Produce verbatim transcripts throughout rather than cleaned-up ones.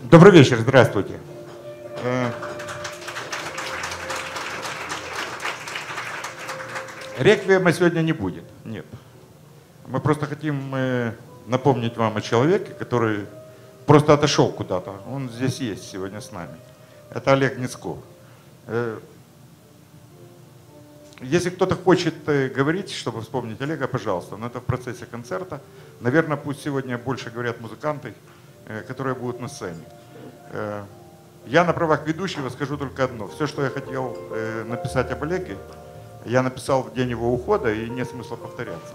Добрый вечер, здравствуйте. Реквиема сегодня не будет, нет. Мы просто хотим напомнить вам о человеке, который просто отошел куда-то. Он здесь есть сегодня с нами. Это Олег Ницко. Если кто-то хочет говорить, чтобы вспомнить Олега, пожалуйста, но это в процессе концерта. Наверное, пусть сегодня больше говорят музыканты, которые будут на сцене. Я на правах ведущего скажу только одно. Все, что я хотел написать об Олеге, я написал в день его ухода, и нет смысла повторяться.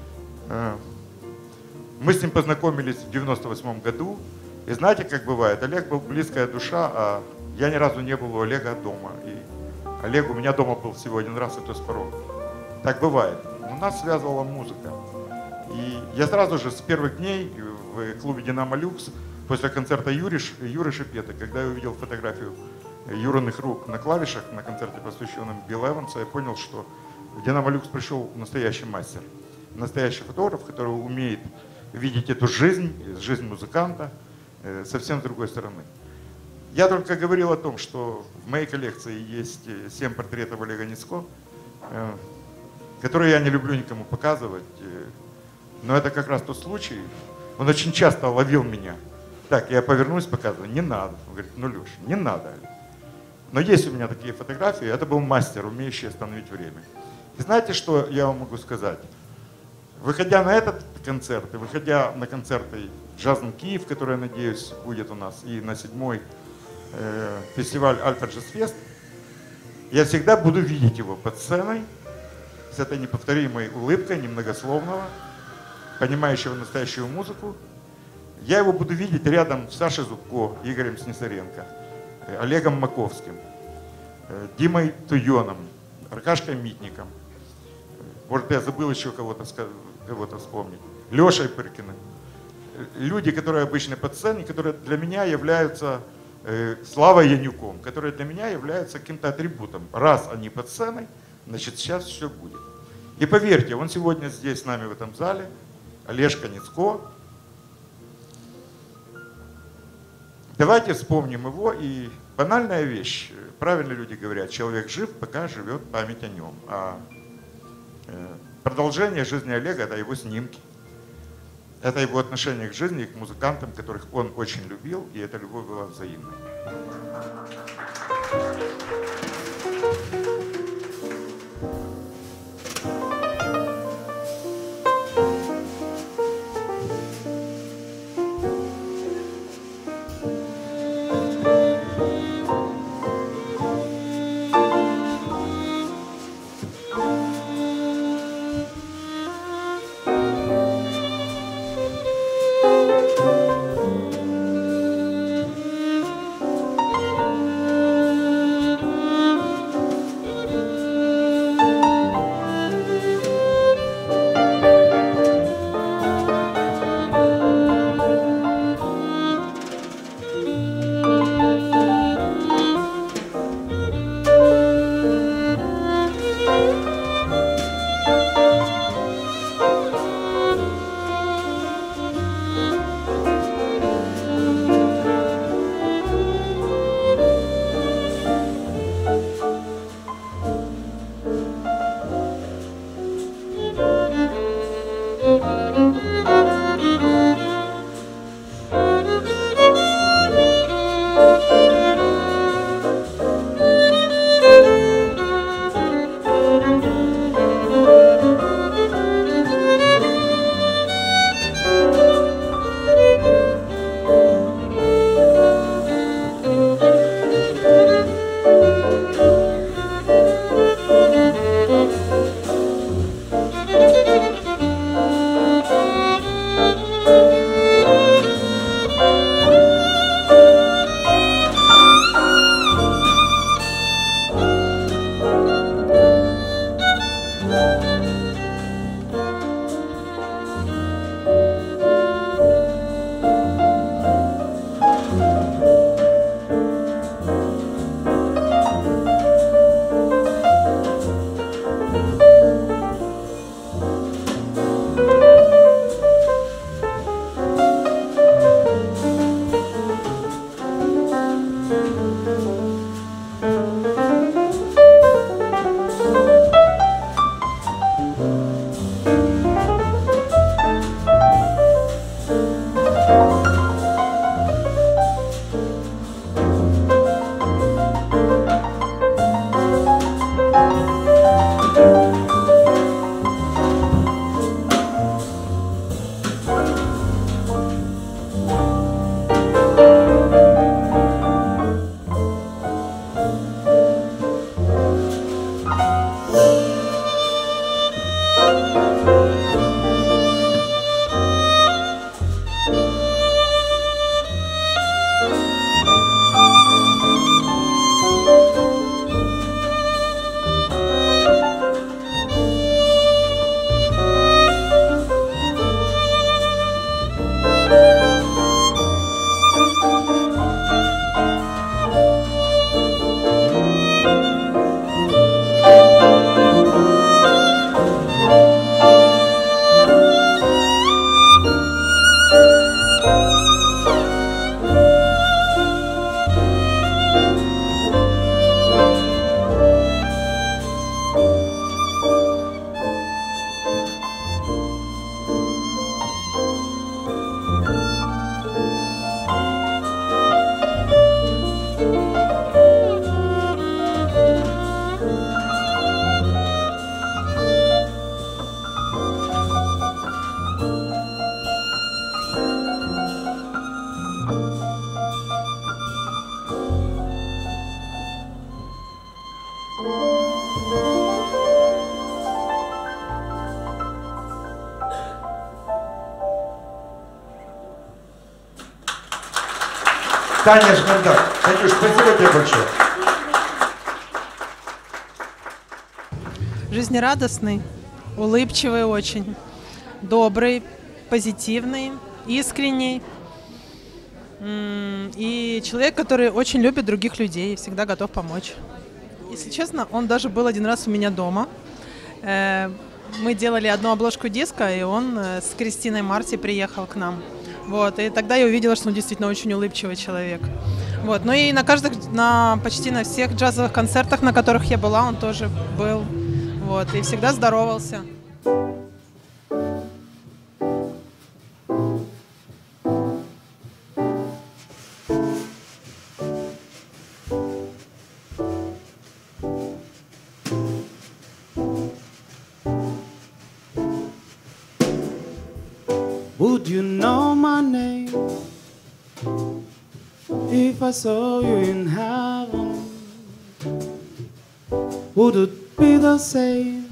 Мы с ним познакомились в девяносто восьмом году. И знаете, как бывает, Олег был близкая душа, а я ни разу не был у Олега дома. И Олег у меня дома был всего один раз, и то с порога. Так бывает. Но нас связывала музыка. И я сразу же с первых дней в клубе «Динамо Люкс», после концерта Юры, Юры Шипеты, когда я увидел фотографию Юриных рук на клавишах на концерте, посвященном Билл Эвансу, я понял, что в «Динамо Люкс» пришел настоящий мастер, настоящий фотограф, который умеет видеть эту жизнь, жизнь музыканта совсем с другой стороны. Я только говорил о том, что в моей коллекции есть семь портретов Олега Ницко, которые я не люблю никому показывать, но это как раз тот случай. Он очень часто ловил меня. Так, я повернусь, показываю, не надо. Он говорит, ну, Леша, не надо. Но есть у меня такие фотографии, это был мастер, умеющий остановить время. И знаете, что я вам могу сказать? Выходя на этот концерт, и выходя на концерты «Джазм Киев», который, я надеюсь, будет у нас, и на седьмой э, фестиваль «Альфа Джаз Фест», я всегда буду видеть его под сценой с этой неповторимой улыбкой, немногословного, понимающего настоящую музыку. Я его буду видеть рядом с Сашей Зубко, Игорем Снисаренко, Олегом Маковским, Димой Туйоном, Аркашкой Митником. Может, я забыл еще кого-то кого-то вспомнить. Лешей Пыркиным. Люди, которые обычно под сценой, которые для меня являются э, Славой Янюком, которые для меня являются каким-то атрибутом. Раз они под сценой, значит, сейчас все будет. И поверьте, он сегодня здесь с нами в этом зале, Олежка Ницко. Давайте вспомним его, и банальная вещь. Правильно люди говорят, человек жив, пока живет память о нем. А продолжение жизни Олега — это его снимки. Это его отношение к жизни, к музыкантам, которых он очень любил, и эта любовь была взаимной. Таня Шмандак. Танюш, спасибо тебе большое. Жизнерадостный, улыбчивый очень, добрый, позитивный, искренний. И человек, который очень любит других людей, всегда готов помочь. Если честно, он даже был один раз у меня дома. Мы делали одну обложку диска, и он с Кристиной Марти приехал к нам. Вот, и тогда я увидела, что он действительно очень улыбчивый человек. Вот, ну и на каждых, на почти на всех джазовых концертах, на которых я была, он тоже был. Вот, и всегда здоровался. Would you know my name if I saw you in heaven? Would it be the same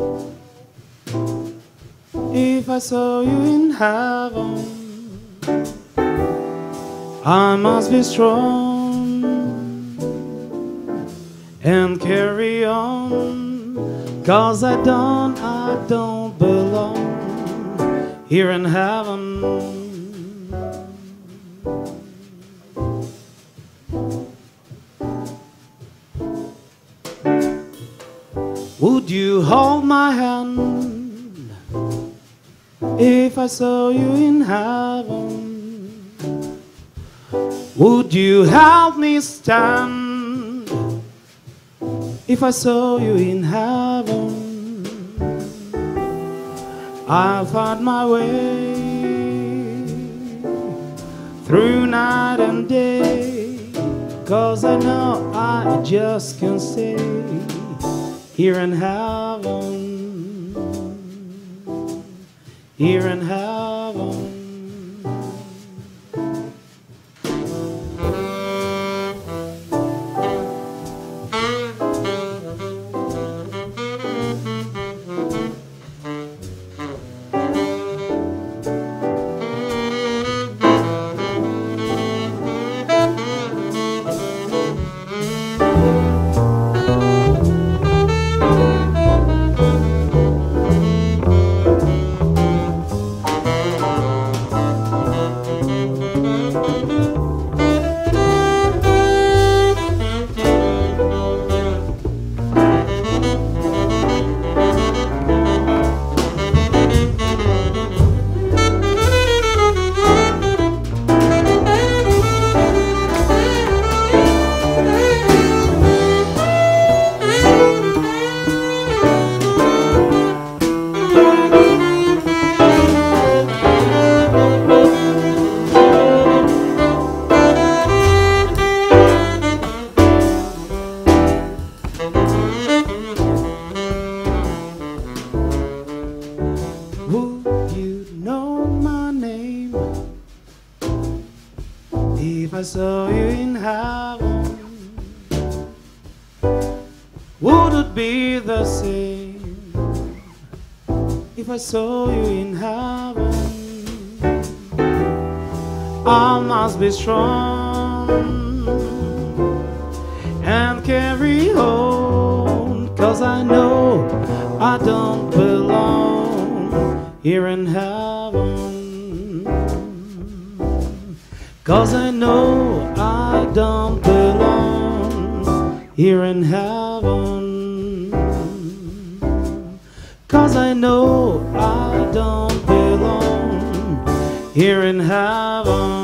if I saw you in heaven? I must be strong and carry on, 'cause I don't, I don't belong here in heaven. Would you hold my hand if I saw you in heaven? Would you help me stand if I saw you in heaven? I'll find my way through night and day, 'cause I know I just can't stay here in heaven, here in heaven. If I saw you in heaven, would it be the same? If I saw you in heaven, I must be strong and carry on, 'cause I know I don't belong here in heaven. 'Cause I know I don't belong here in heaven. 'Cause I know I don't belong here in heaven.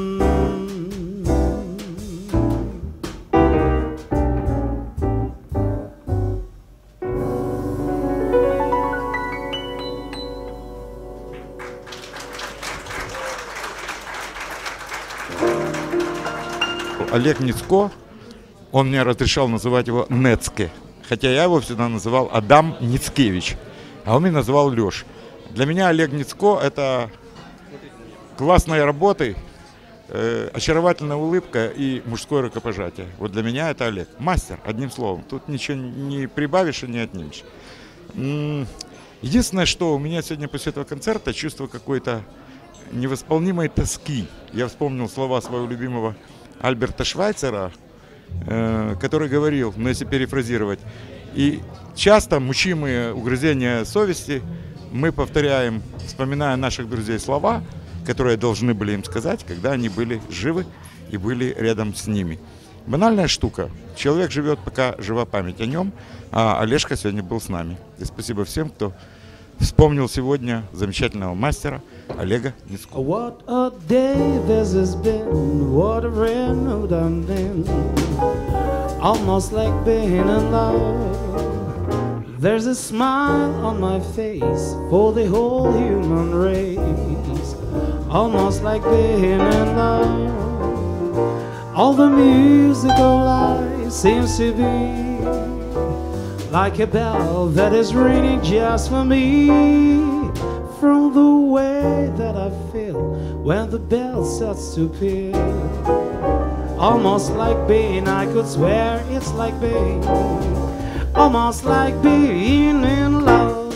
Олег Ницко, он мне разрешал называть его Нецке, хотя я его всегда называл Адам Ницкевич, а он меня называл Леш. Для меня Олег Ницко — это классные работы, э, очаровательная улыбка и мужское рукопожатие. Вот для меня это Олег. Мастер, одним словом. Тут ничего не прибавишь и не отнимешь. Единственное, что у меня сегодня после этого концерта чувство какой-то невосполнимой тоски. Я вспомнил слова своего любимого Альберта Швайцера, э, который говорил, ну если перефразировать, и часто, мучимые угрызения совести, мы повторяем, вспоминая наших друзей, слова, которые должны были им сказать, когда они были живы и были рядом с ними. Банальная штука. Человек живет, пока жива память о нем, а Олежка сегодня был с нами. И спасибо всем, кто вспомнил сегодня замечательного мастера Олега Ницкого. What a day this has been, what a renewed I've been, almost like being in love. There's a smile on my face for the whole human race, almost like being in love. All the musical life seems to be like a bell that is ringing just for me. From the way that I feel when the bell starts to peal, almost like being, I could swear it's like being, almost like being in love.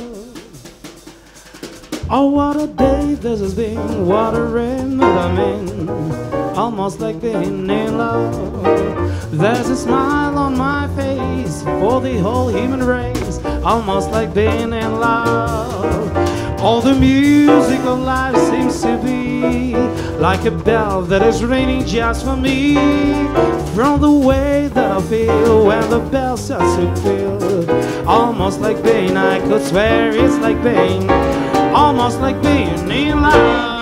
Oh, what a day this has been, what a rain that I'm in, almost like being in love. There's a smile on my face for the whole human race, almost like being in love. All the music of life seems to be like a bell that is ringing just for me. From the way that I feel when the bell starts to peal, almost like being, I could swear it's like being, almost like being in love.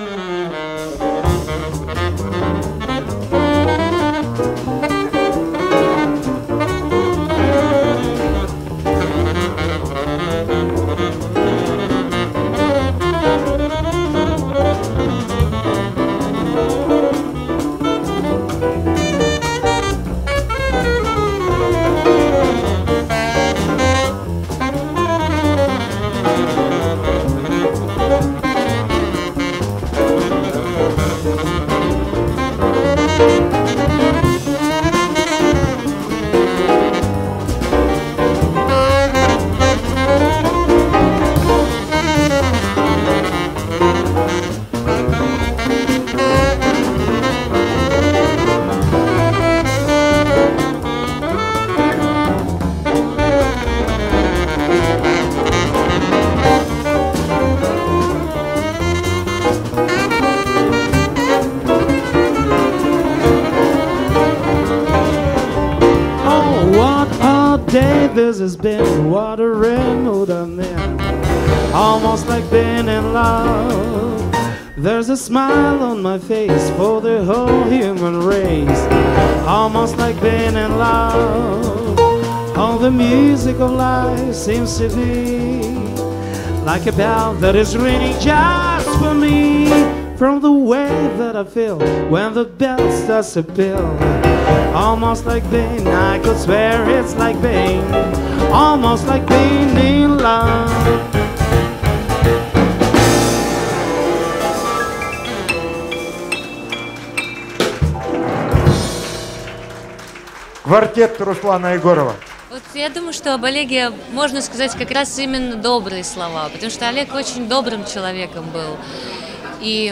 This has been what a remote I'm in, almost like being in love. There's a smile on my face for the whole human race, almost like being in love. All the music of life seems to be like a bell that is ringing just for me. From the way that I feel when the bell starts to peal, almost like being, I could swear it's like being, almost like being in love. Квартет Руслана Егорова. Вот я думаю, что об Олеге можно сказать как раз именно добрые слова, потому что Олег очень добрым человеком был. И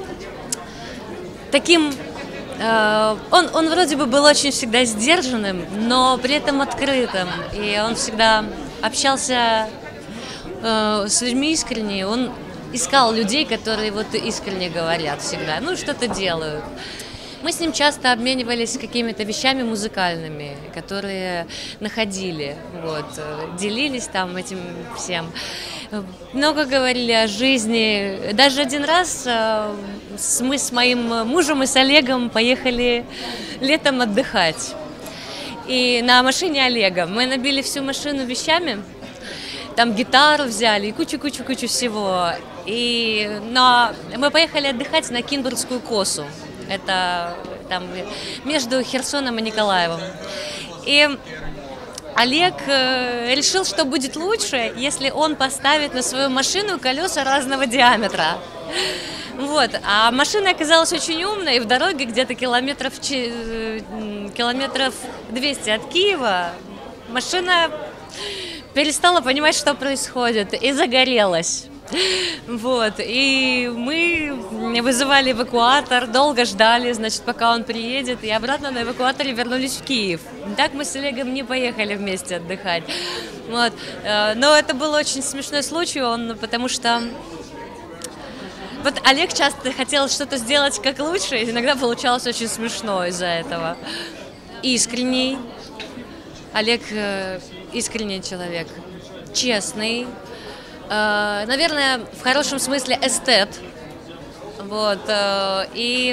таким, э, он, он вроде бы был очень всегда сдержанным, но при этом открытым. И он всегда общался э, с людьми искренне, он искал людей, которые вот искренне говорят всегда, ну что-то делают. Мы с ним часто обменивались какими-то вещами музыкальными, которые находили, вот, делились там этим всем. Много говорили о жизни. Даже один раз мы с моим мужем и с Олегом поехали летом отдыхать. И на машине Олега мы набили всю машину вещами, там гитару взяли и кучу-кучу-кучу всего. И, но мы поехали отдыхать на Кинбургскую косу. Это там между Херсоном и Николаевым. И Олег э, решил, что будет лучше, если он поставит на свою машину колеса разного диаметра. Вот. А машина оказалась очень умной, и в дороге где-то километров, километров двести от Киева машина перестала понимать, что происходит, и загорелась. Вот, и мы вызывали эвакуатор, долго ждали, значит, пока он приедет, и обратно на эвакуаторе вернулись в Киев. Так мы с Олегом не поехали вместе отдыхать. Вот. Но это был очень смешной случай, он, потому что вот Олег часто хотел что-то сделать как лучше, и иногда получалось очень смешно из-за этого. Искренний. Олег искренний человек, честный. Наверное, в хорошем смысле эстет. Вот. И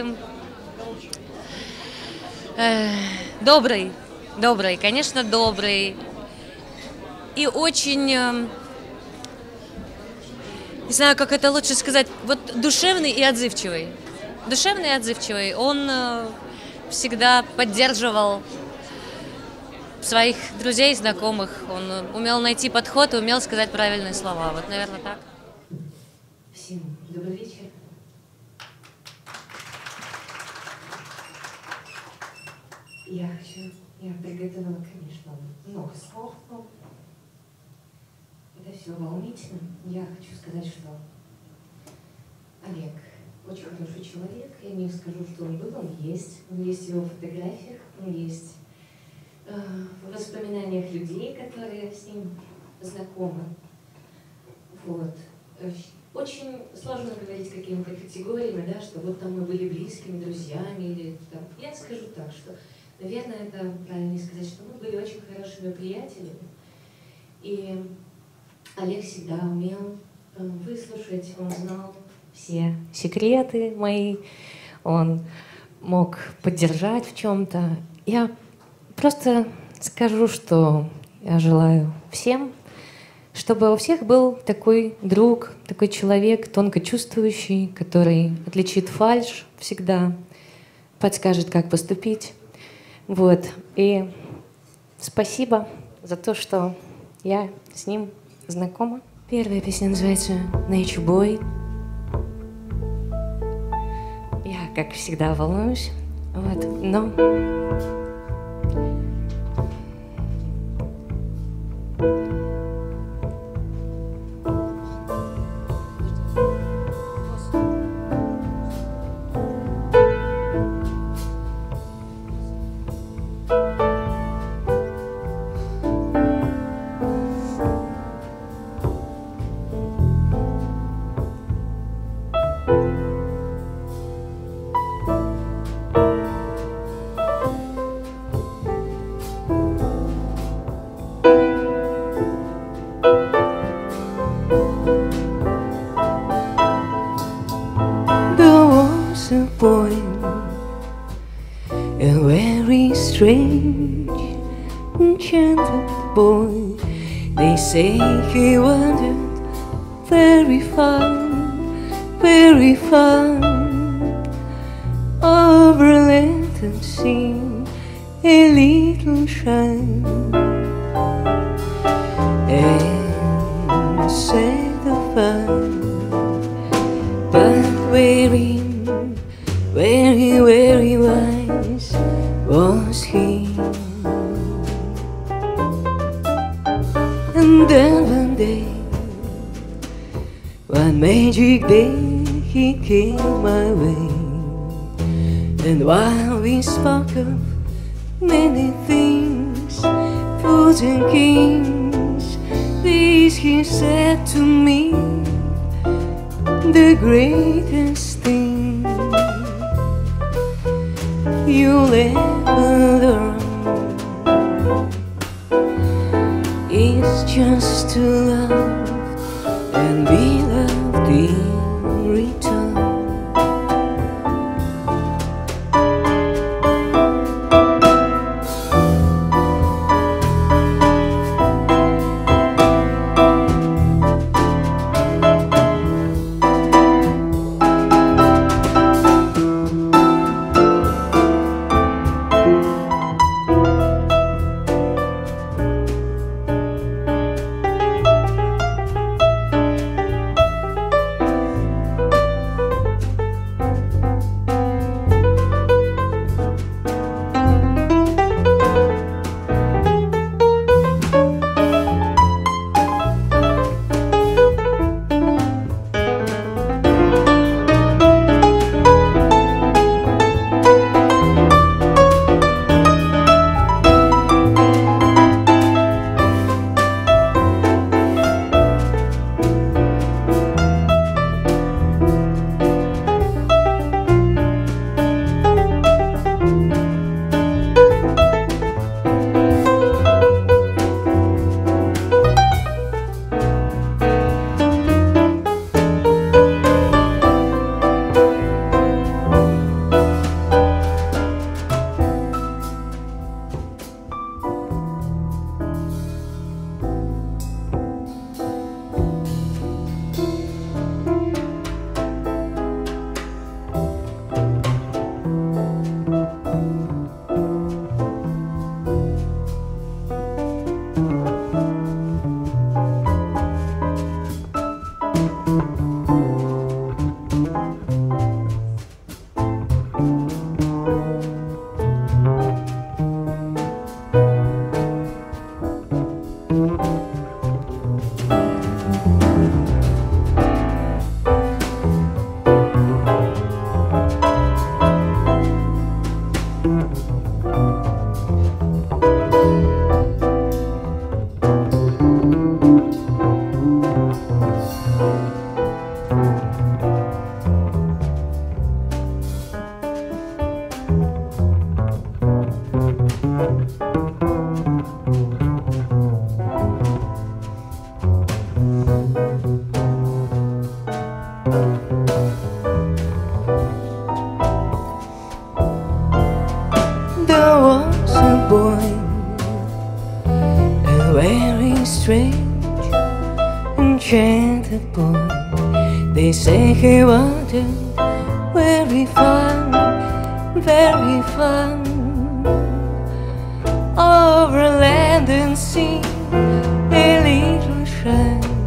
добрый. Добрый, конечно, добрый. И очень, не знаю, как это лучше сказать, вот душевный и отзывчивый. Душевный и отзывчивый. Он всегда поддерживал своих друзей, знакомых. Он умел найти подход и умел сказать правильные слова. Вот, наверное, так. Всем добрый вечер. Я хочу, я приготовила, конечно, много слов, но это все волнительно. Я хочу сказать, что Олег очень хороший человек. Я не скажу, что он был, он есть. Он есть в его фотографиях, он есть э, в воспоминаниях людей, которые с ним знакомы. Вот. Очень сложно говорить какими-то категориями, да, что вот там мы были близкими друзьями, или там. Я скажу так, что, наверное, это правильно сказать, что мы были очень хорошими приятелями. И Олег всегда умел выслушать, он знал все секреты мои, он мог поддержать в чем-то. Я просто скажу, что я желаю всем, чтобы у всех был такой друг, такой человек, тонко чувствующий, который отличит фальшь всегда, подскажет, как поступить. Вот. И спасибо за то, что я с ним знакома. Первая песня называется «Nature Boy». Я, как всегда, волнуюсь. Вот. Но... Strange, enchanted boy. They say he wandered very far, very far, over land and sea, a little shy and sad of fun, but very, very, very wise was he. And then one day, one magic day, he came my way. And while we spoke of many things, fools and kings, this he said to me, the greatest thing you'll ever learn is just to love and be loved in return. There was a boy, a very strange, enchanted boy. They say he wanted very fun, very fun, over land and sea, a little shine,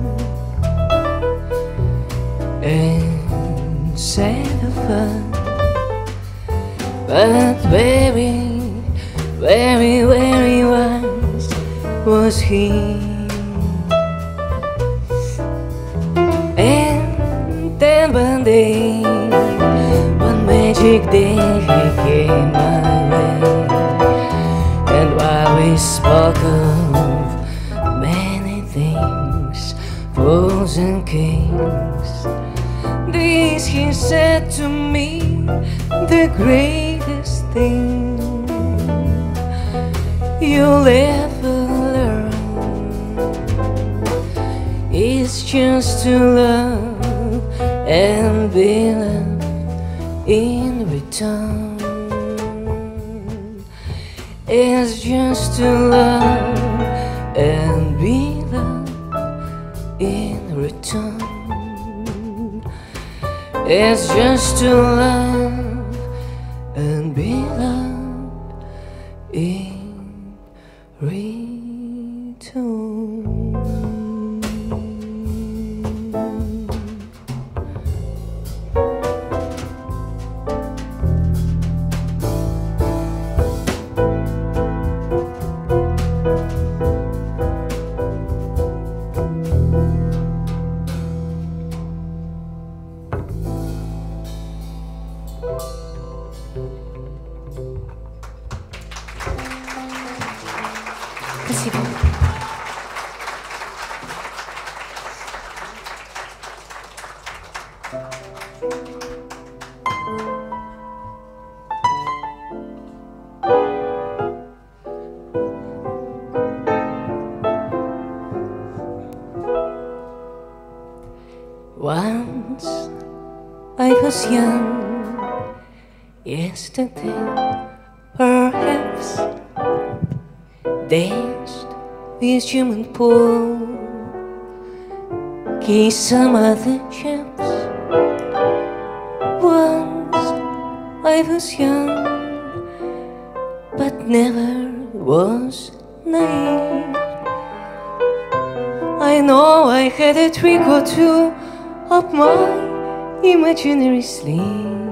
and sad of fun. But very, very, very wise was he. And then one day, one magic day, he came my way. And while we spoke of many things, fools and kings, this he said to me, the greatest thing you'll ever learn is just to love and be loved in return. It's just to love and be loved in return. It's just to love and be loved in return. Спасибо. Once I was young, yesterday perhaps, danced with human pool, kissed some other chaps. Once I was young, but never was naive. I know I had a trick or two up my imaginary sleeve,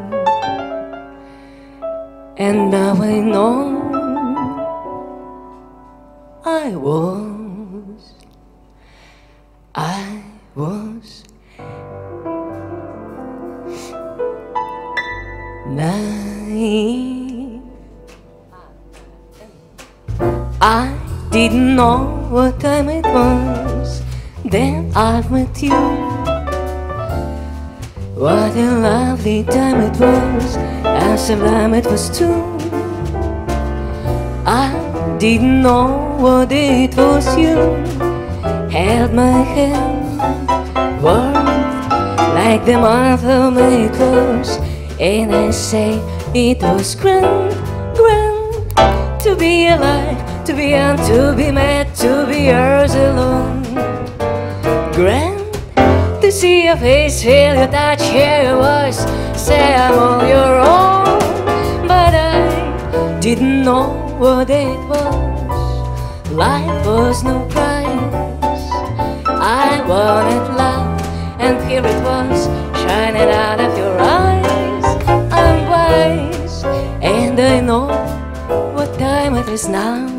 and now I know I was, I was naive. I didn't know what time it was, then I met you. What a lovely time it was, and sublime it was too. I didn't know what it was, you held my hand, warm like the mother made close, and I say it was grand, grand to be alive, to be young, to be mad, to be yours alone. Grand to see your face, feel your touch, hear your voice, say I'm all your own. But I didn't know what it was, life was no prize. I wanted love, and here it was, shining out of your eyes. I'm wise, and I know what time it is now.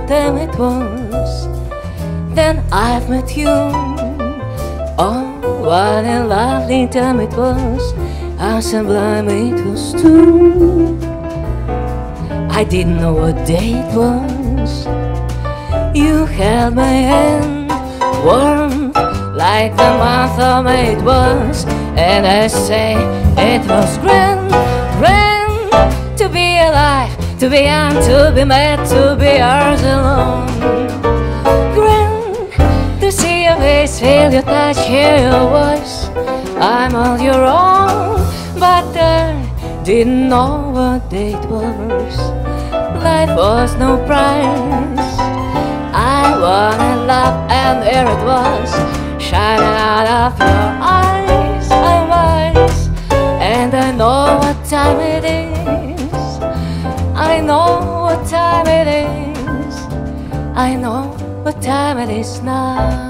time it was. Then I've met you. Oh, what a lovely time it was. How sublime it was too. I didn't know what day it was. You held my hand, warm like the month of May it was. And I say it was grand, grand to be alive, to be young, to be mad, to be ours alone. Grand to see your face, feel your touch, hear your voice. I'm all your own, but I didn't know what day it was. Life was no prize. I wanted love, and there it was, shining out of your eyes. I'm wise, and I know what time it is. I know what time it is. I know what time it is now.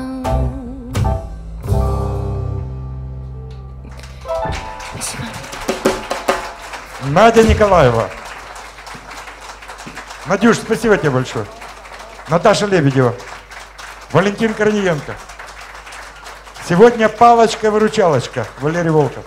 Спасибо. Надя Николаева. Надюш, спасибо тебе большое. Наташа Лебедева. Валентин Корниенко. Сегодня палочка-выручалочка. Валерий Волков.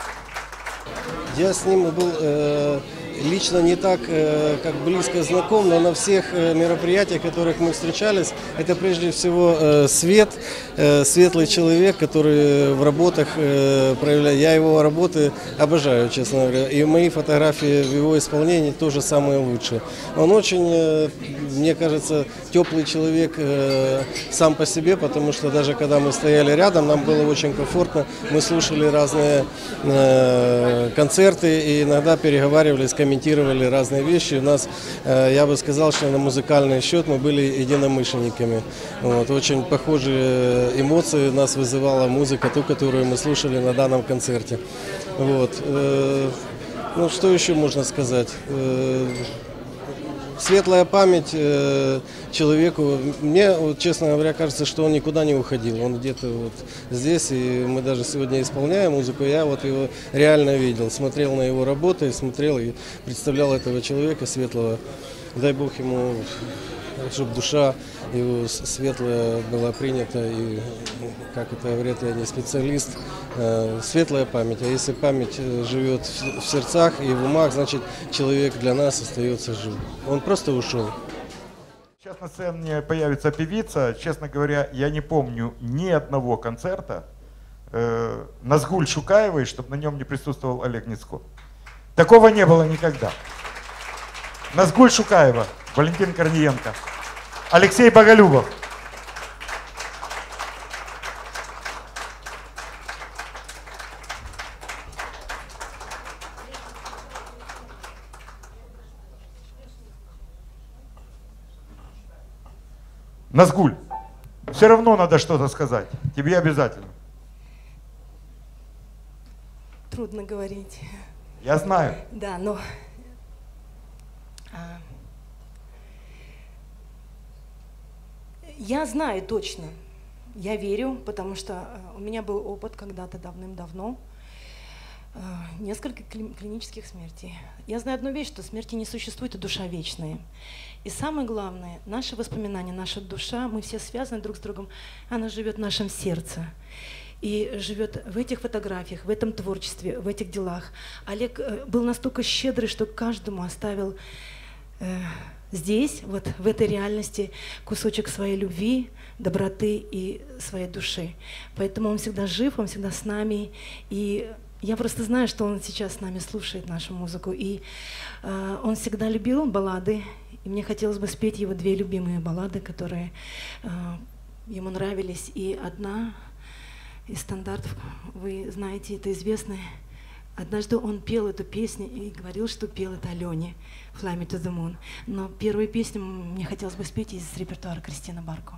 Я с ним был э, лично не так, э, как близко знаком, но на всех э, мероприятиях, которых мы встречались, это прежде всего э, Свет, э, светлый человек, который в работах э, проявляет. Я его работы обожаю, честно говоря, и мои фотографии в его исполнении тоже самые лучшие. Он очень, э, мне кажется, теплый человек э, сам по себе, потому что даже когда мы стояли рядом, нам было очень комфортно, мы слушали разные э, концерты и иногда переговаривались, комментировали разные вещи. У нас, э, я бы сказал, что на музыкальный счет мы были единомышленниками. Вот, очень похожие эмоции нас вызывала музыка, ту, которую мы слушали на данном концерте. Вот. Э, ну, что еще можно сказать? Э, Светлая память э, человеку. Мне, вот, честно говоря, кажется, что он никуда не уходил. Он где-то вот здесь, и мы даже сегодня исполняем музыку. Я вот его реально видел, смотрел на его работы, смотрел и представлял этого человека светлого. Дай Бог ему, чтобы душа его светлая была принята. И, как это говорят, я не специалист, э, светлая память. А если память живет в сердцах и в умах, значит, человек для нас остается жив. Он просто ушел. Сейчас на сцене появится певица. Честно говоря, я не помню ни одного концерта э, Назгуль Шукаевой, чтобы на нем не присутствовал Олег Ницко. Такого не было никогда. Назгуль Шукаева, Валентин Корниенко, Алексей Боголюбов. Назгуль, все равно надо что-то сказать. Тебе обязательно. Трудно говорить. Я знаю. Да, но... А, я знаю точно. Я верю, потому что у меня был опыт когда-то давным-давно. Несколько клинических смертей. Я знаю одну вещь, что смерти не существует, и душа вечная. И самое главное, наши воспоминания, наша душа, мы все связаны друг с другом, она живет в нашем сердце. И живет в этих фотографиях, в этом творчестве, в этих делах. Олег был настолько щедрый, что каждому оставил э, здесь, вот в этой реальности, кусочек своей любви, доброты и своей души. Поэтому он всегда жив, он всегда с нами. И я просто знаю, что он сейчас с нами слушает нашу музыку. И э, он всегда любил баллады. И мне хотелось бы спеть его две любимые баллады, которые э, ему нравились. И одна из стандартов, вы знаете, это известно. Однажды он пел эту песню и говорил, что пел это Алене, «Fly me to the moon». Но первую песню мне хотелось бы спеть из репертуара Кристины Барко.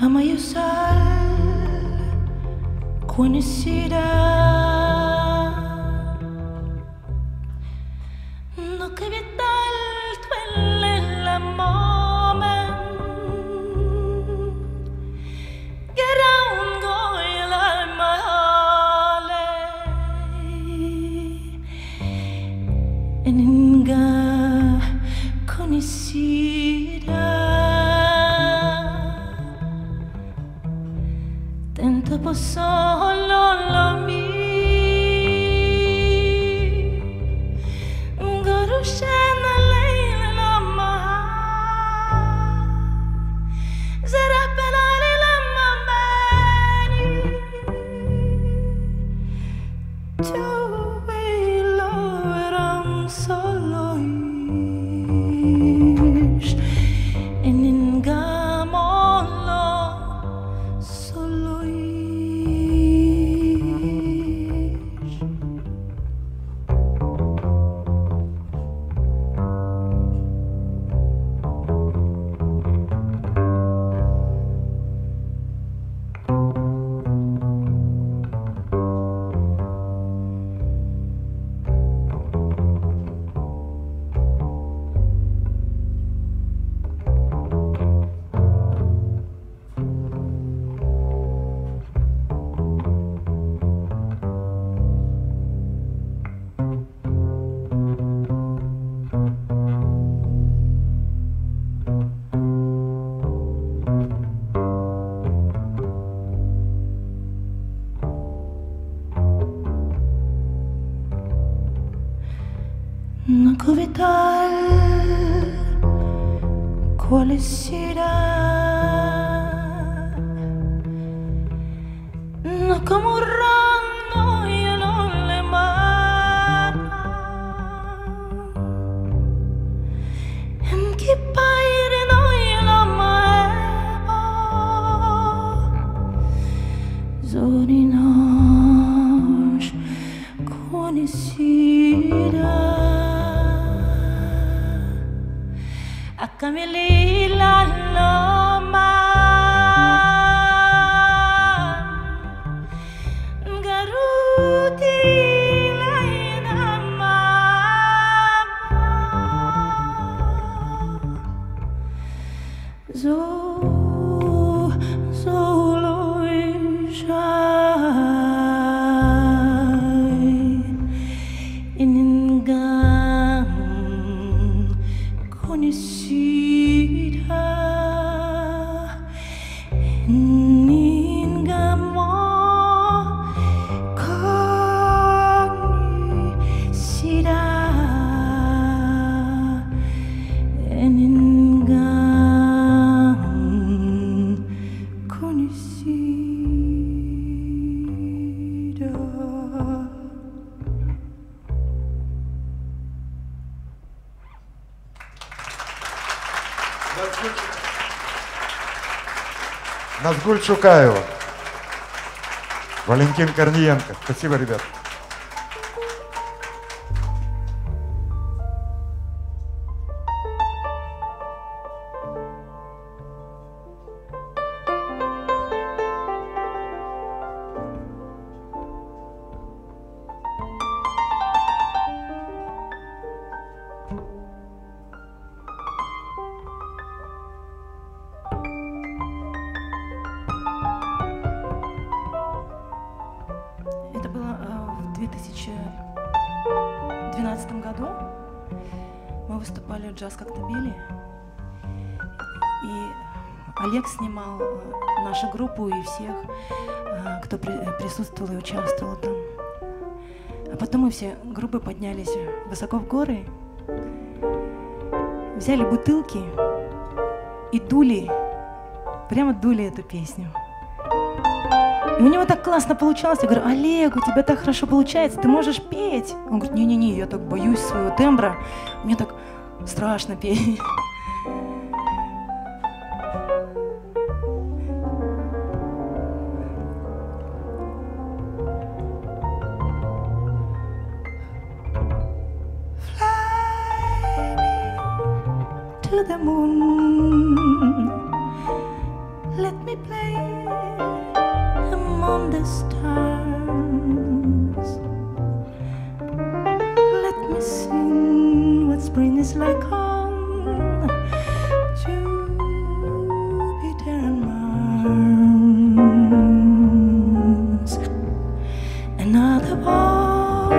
Ama yüzel conhecida. No que vital duele la moment. Get on going like my Harley. En inga conhecida. Tento por solo lo mio Guru shana leila lama Zara pelale lama mani Tu lo eram solo ish En ingamolo solo ish No vital quale sarà No come un ranno io non le mano Em che paire noi la maeva Zorinash conhecida Akamili la loma Garuti la inama Zo solo ishai Iningam conhecida Ningamo conhecida Ningam conhecida Назгуль Шукаева, Валентин Корниенко. Спасибо, ребят. Это было э, в две тысячи двенадцатом году. Мы выступали в «Джаз Коктебеле». И Олег снимал э, нашу группу и всех, э, кто при, присутствовал и участвовал там. А потом мы все группы поднялись высоко в горы, взяли бутылки и дули, прямо дули эту песню. И у него так классно получалось. Я говорю: Олег, у тебя так хорошо получается, ты можешь петь? Он говорит: не-не-не, я так боюсь своего тембра, мне так страшно петь. Fly me to the moon, let me play among the stars. Let me sing what spring is like on Jupiter and Mars. Another ball,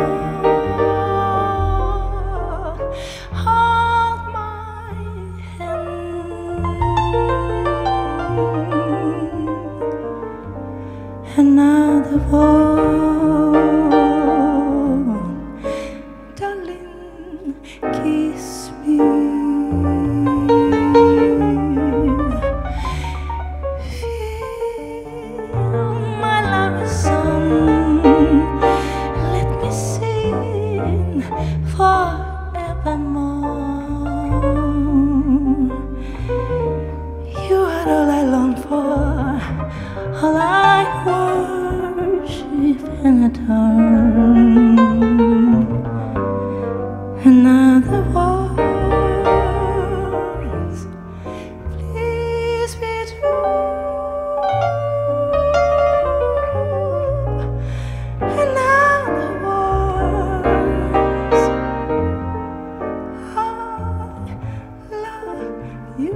hold my hand. Another ball, darling, kiss me. Feel my lover's song. Let me sing forevermore. You are all I long for, all I worship and adore. Another waltz, please be true. Another waltz, I love you.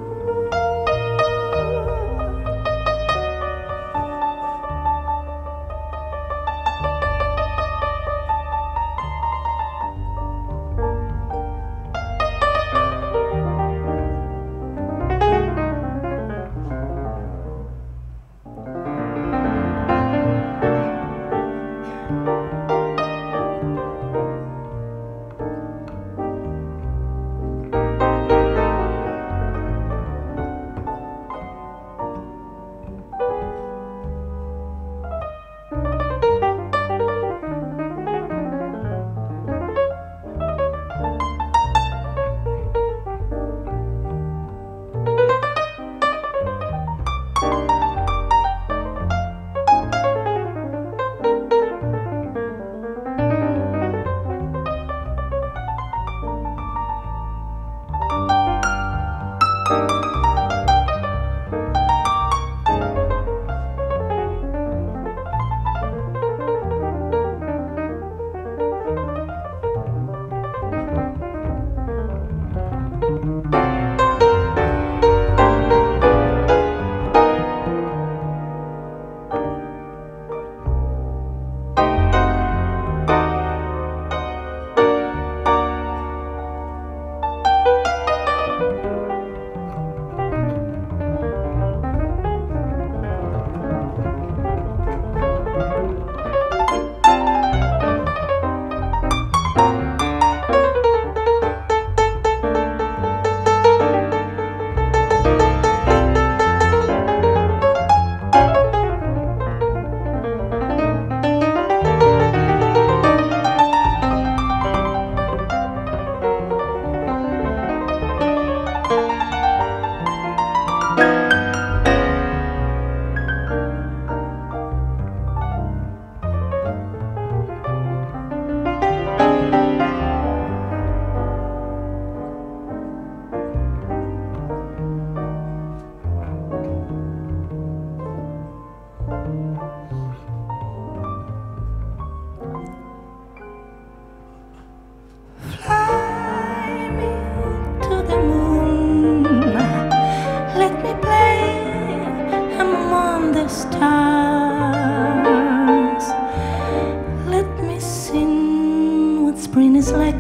Is like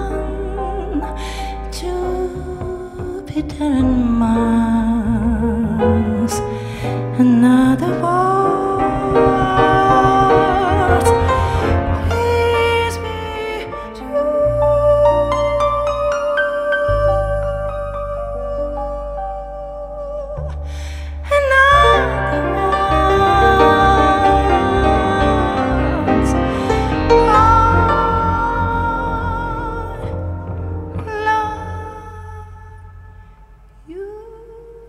on Jupiter and Mars. Another waltz, please be true. Another waltz, love you.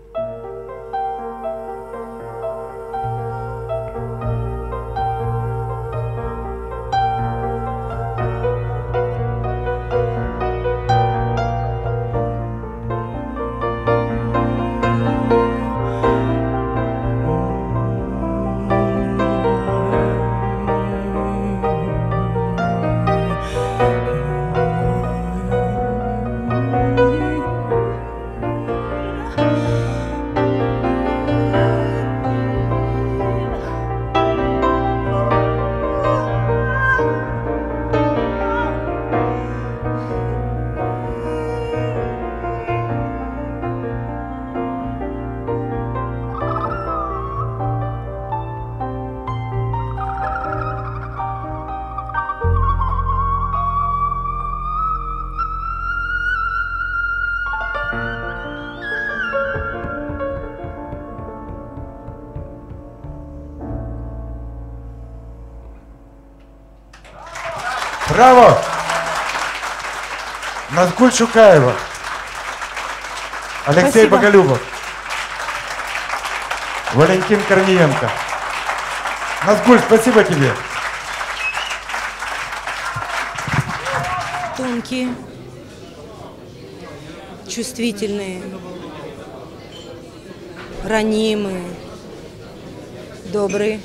Браво! Назгуль Шукаева. Алексей Спасибо. Боголюбов. Валентин Корниенко. Назгуль, спасибо тебе. Тонкие, чувствительные, ранимые, добрые.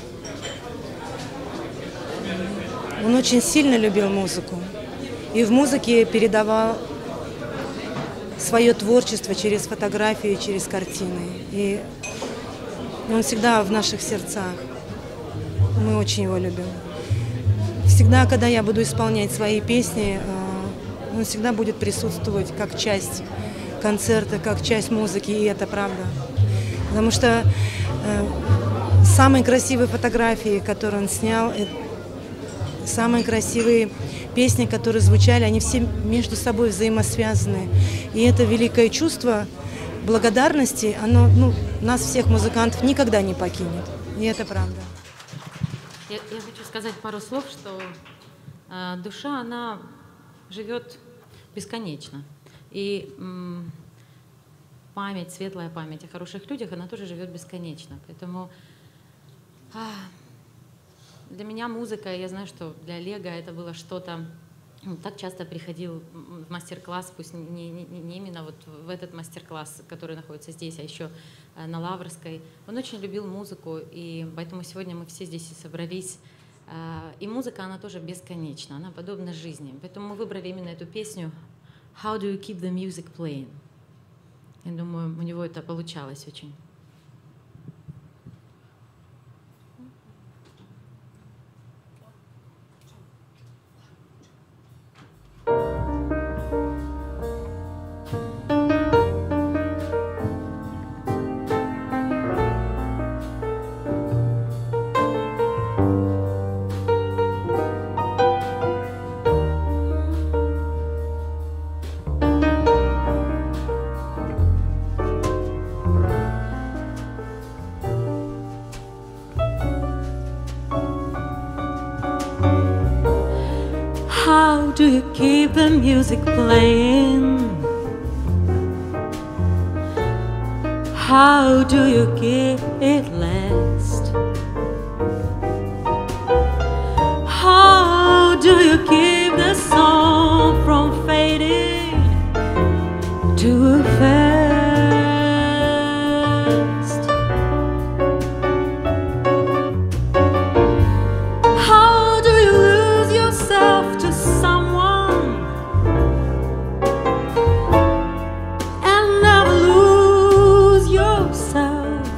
Он очень сильно любил музыку и в музыке передавал свое творчество через фотографии, через картины. И он всегда в наших сердцах. Мы очень его любим. Всегда, когда я буду исполнять свои песни, он всегда будет присутствовать как часть концерта, как часть музыки, и это правда. Потому что э, самые красивые фотографии, которые он снял, это самые красивые песни, которые звучали, они все между собой взаимосвязаны. И это великое чувство благодарности, оно ну, нас всех музыкантов никогда не покинет. И это правда. Я, я хочу сказать пару слов, что э, душа, она живет бесконечно. И м, память, светлая память о хороших людях, она тоже живет бесконечно. Поэтому а, для меня музыка, я знаю, что для Олега это было что-то. Он так часто приходил в мастер-класс, пусть не, не, не именно вот в этот мастер-класс, который находится здесь, а еще на Лаврской. Он очень любил музыку, и поэтому сегодня мы все здесь и собрались. И музыка, она тоже бесконечна, она подобна жизни. Поэтому мы выбрали именно эту песню «How do you keep the music playing?» Я думаю, у него это получалось очень. How do you keep the music playing? How do you keep it last? How do you keep the song from fading too fast? How do you lose yourself to someone and never lose yourself?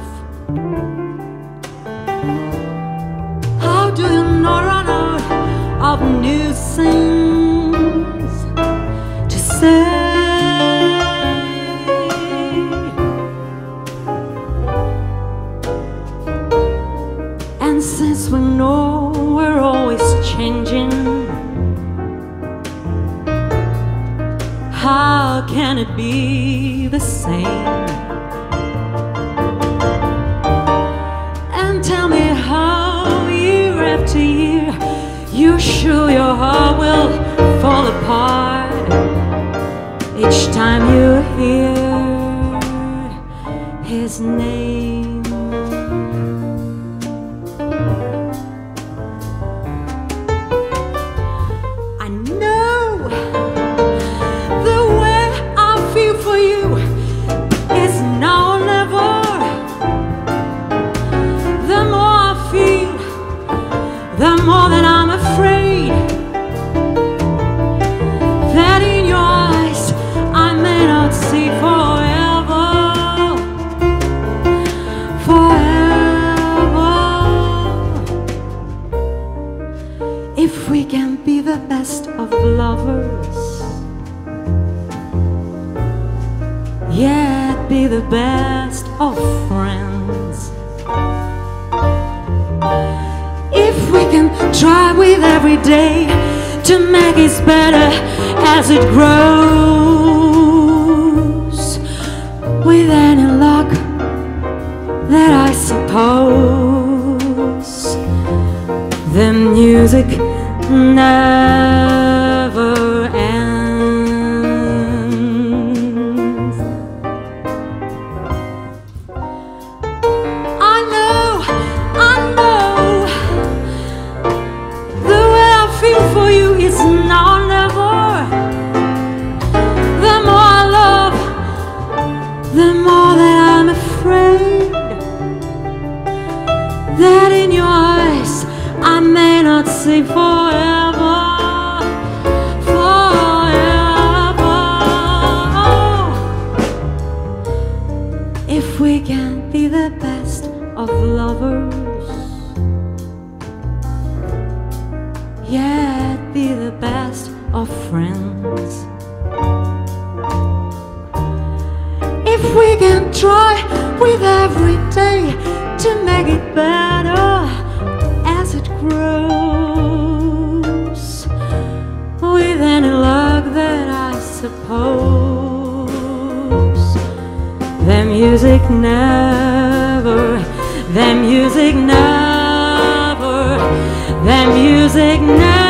How do you not run out of new things to say? And since we know we're always changing, how can it be the same? And tell me how year after year you're sure your heart will fall apart each time you hear his name. I know the way I feel for you is now or never. The more I feel, the more that I'm afraid that in your eyes I may not see forever, forever. If we can be the best of lovers, yet be the best of friends. If we can try with every day to make it better as it grows, with any luck that I suppose, the music never stay forever, forever. Oh, if we can be the best of lovers, yet be the best of friends. If we can try with every day to make it better as it grows, with any luck that I suppose, the music never, the music never, the music never.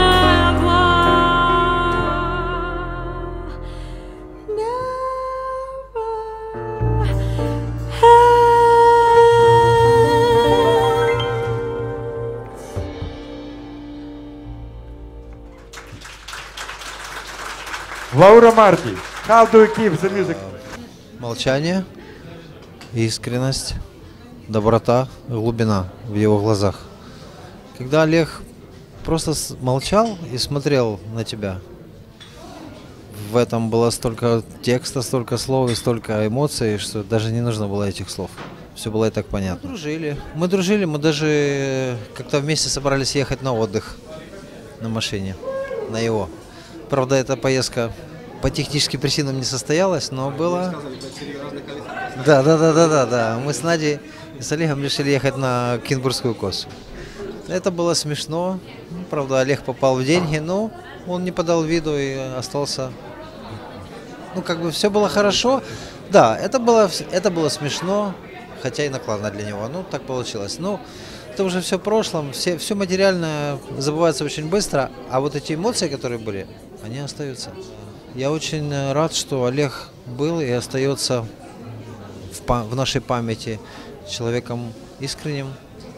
Лаура Марти, how do you keep the music? Молчание, искренность, доброта, глубина в его глазах. Когда Олег просто молчал и смотрел на тебя, в этом было столько текста, столько слов и столько эмоций, что даже не нужно было этих слов. Все было и так понятно. Мы дружили, мы дружили, мы даже как-то вместе собрались ехать на отдых на машине, на его. Правда, эта поездка по техническим причинам не состоялась, но было... Да, да, да, да, да, да. Мы с Надей и с Олегом решили ехать на Кенбургскую косу. Это было смешно. Правда, Олег попал в деньги, но он не подал виду и остался... Ну, как бы все было хорошо. Да, это было, это было смешно, хотя и накладно для него. Ну, так получилось. Ну, это уже все в прошлом. Все, все материальное забывается очень быстро, а вот эти эмоции, которые были, они остаются. Я очень рад, что Олег был и остается в, в нашей памяти человеком искренним.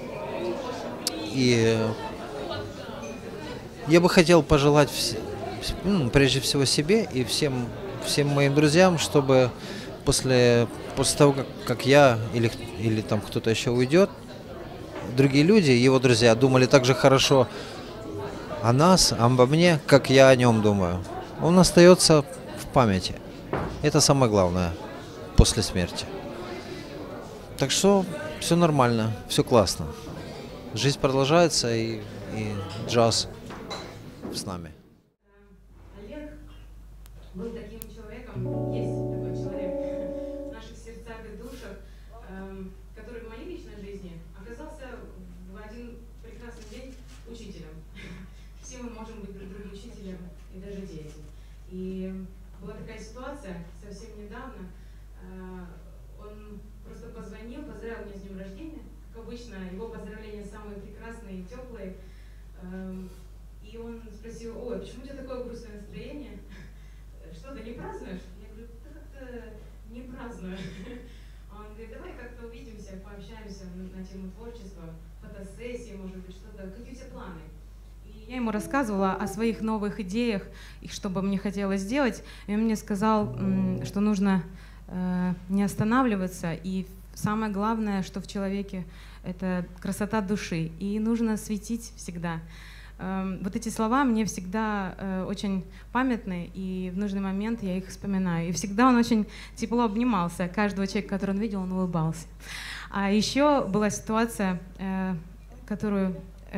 И я бы хотел пожелать, ну, прежде всего себе и всем, всем моим друзьям, чтобы после, после того, как, как я или, или там кто-то еще уйдет, другие люди, его друзья, думали так же хорошо о нас, обо мне, как я о нем думаю. Он остается в памяти. Это самое главное после смерти. Так что все нормально, все классно. Жизнь продолжается, и, и джаз с нами. Олег был таким человеком, есть такой человек в наших сердцах и душах, который в моей личной жизни оказался в один прекрасный день учителем. Все мы можем быть друг другу учителем, и даже дети. И была такая ситуация совсем недавно. Он просто позвонил, поздравил меня с днем рождения. Как обычно, его поздравления самые прекрасные и теплые. И он спросил: ой, почему у тебя такое грустное настроение? Что, ты не празднуешь? Я говорю: да как-то не праздную. Он говорит: давай как-то увидимся, пообщаемся на тему творчества, фотосессии, может быть, что-то. Какие у тебя планы? Я ему рассказывала о своих новых идеях, и что бы мне хотелось сделать. И он мне сказал, что нужно не останавливаться, и самое главное, что в человеке, это красота души, и нужно светить всегда. Вот эти слова мне всегда очень памятны, и в нужный момент я их вспоминаю. И всегда он очень тепло обнимался. Каждого человека, которого он видел, он улыбался. А еще была ситуация, которую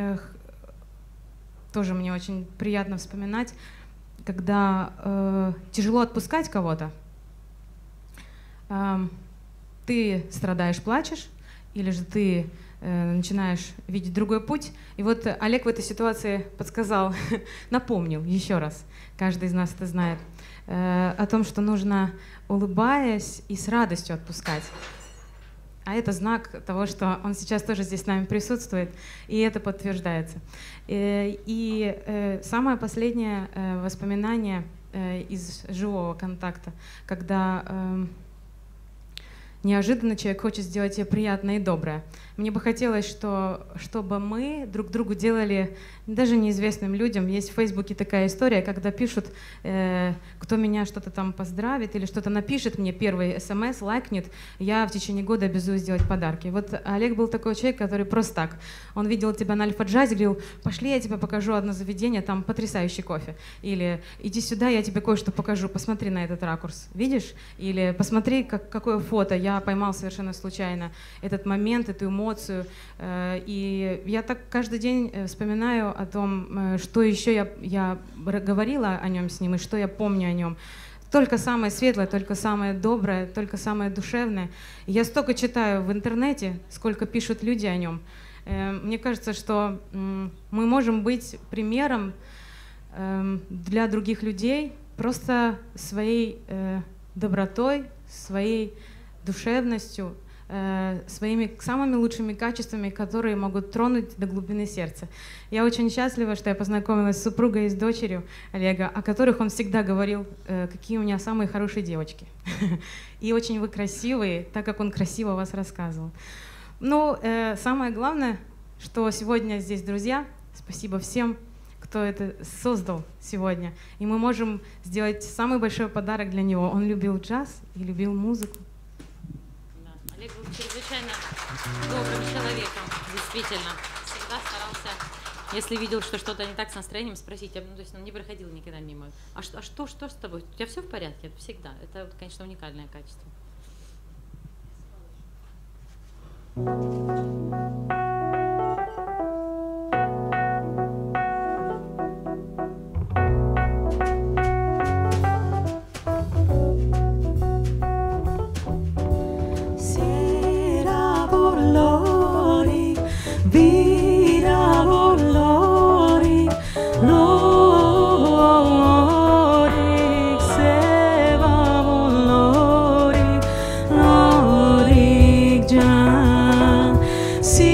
тоже мне очень приятно вспоминать, когда э, тяжело отпускать кого-то. Э, ты страдаешь, плачешь, или же ты э, начинаешь видеть другой путь. И вот Олег в этой ситуации подсказал, напомнил еще раз, каждый из нас это знает, э, о том, что нужно, улыбаясь и с радостью отпускать. А это знак того, что он сейчас тоже здесь с нами присутствует, и это подтверждается. И, и самое последнее воспоминание из живого контакта, когда неожиданно человек хочет сделать тебе приятное и доброе. Мне бы хотелось, что, чтобы мы друг другу делали, даже неизвестным людям. Есть в Фейсбуке такая история, когда пишут, э, кто меня что-то там поздравит или что-то напишет мне, первый смс, лайкнет, я в течение года обязуюсь сделать подарки. Вот Олег был такой человек, который просто так. Он видел тебя на Альфа-джазе, говорил, пошли, я тебе покажу одно заведение, там потрясающий кофе. Или иди сюда, я тебе кое-что покажу, посмотри на этот ракурс, видишь? Или посмотри, как, какое фото, я поймал совершенно случайно этот момент, эту эмоцию. И я так каждый день вспоминаю о том, что еще я, я говорила о нем с ним и что я помню о нем. Только самое светлое, только самое доброе, только самое душевное. Я столько читаю в интернете, сколько пишут люди о нем. Мне кажется, что мы можем быть примером для других людей просто своей добротой, своей душевностью, своими самыми лучшими качествами, которые могут тронуть до глубины сердца. Я очень счастлива, что я познакомилась с супругой и с дочерью Олега, о которых он всегда говорил, какие у меня самые хорошие девочки. И очень вы красивые, так как он красиво вас рассказывал. Ну, самое главное, что сегодня здесь друзья. Спасибо всем, кто это создал сегодня. И мы можем сделать самый большой подарок для него. Он любил джаз и любил музыку. Олег был чрезвычайно добрым человеком, действительно. Всегда старался, если видел, что что-то не так с настроением, спросить. Ну, то есть он не проходил никогда мимо. А что, а что, что с тобой? У тебя все в порядке? Всегда. Это, конечно, уникальное качество. Vida volori, lori, seva volori, lori già. Si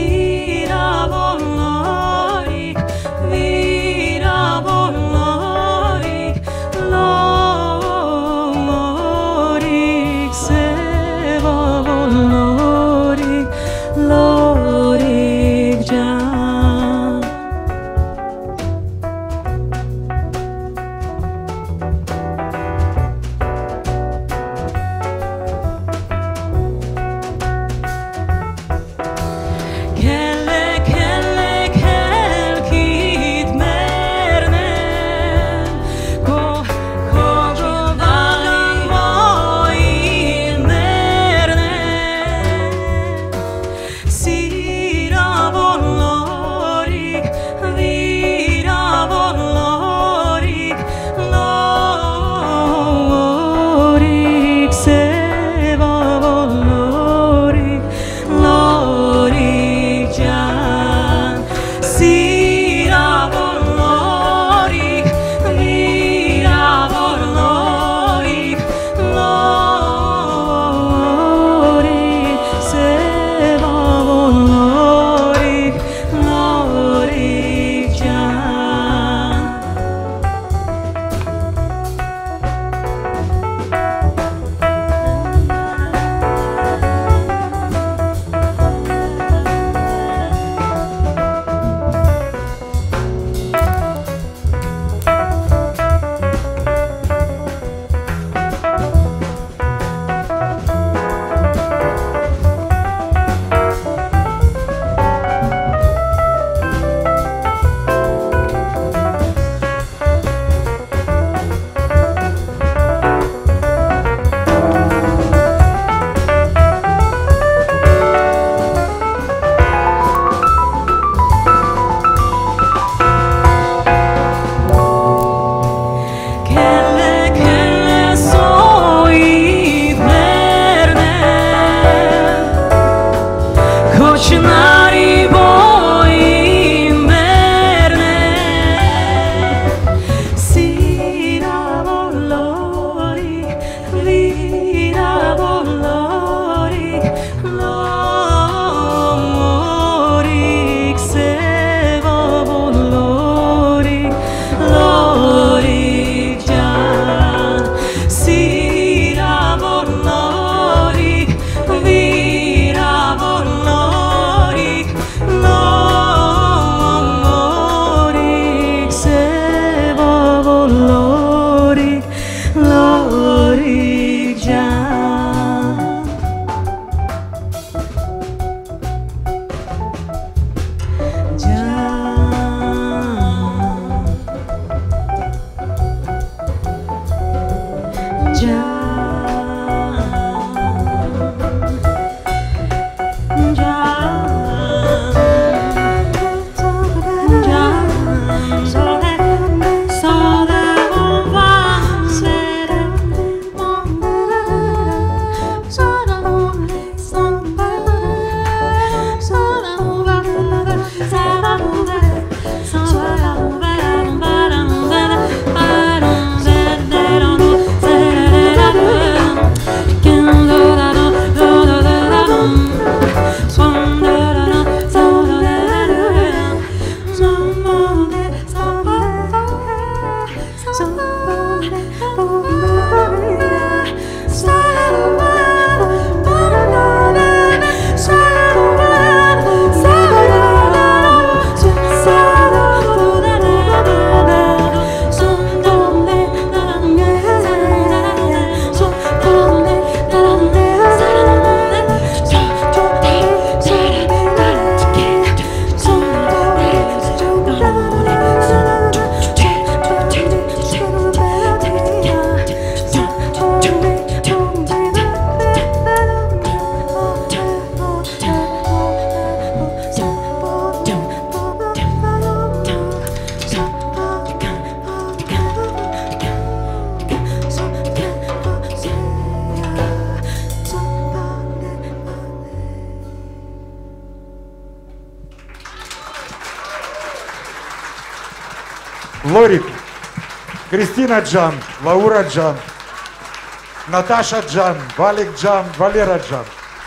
Лорик, Кристина Джан, Лаура Джан, Наташа Джан, Валик Джан, Валера Джан.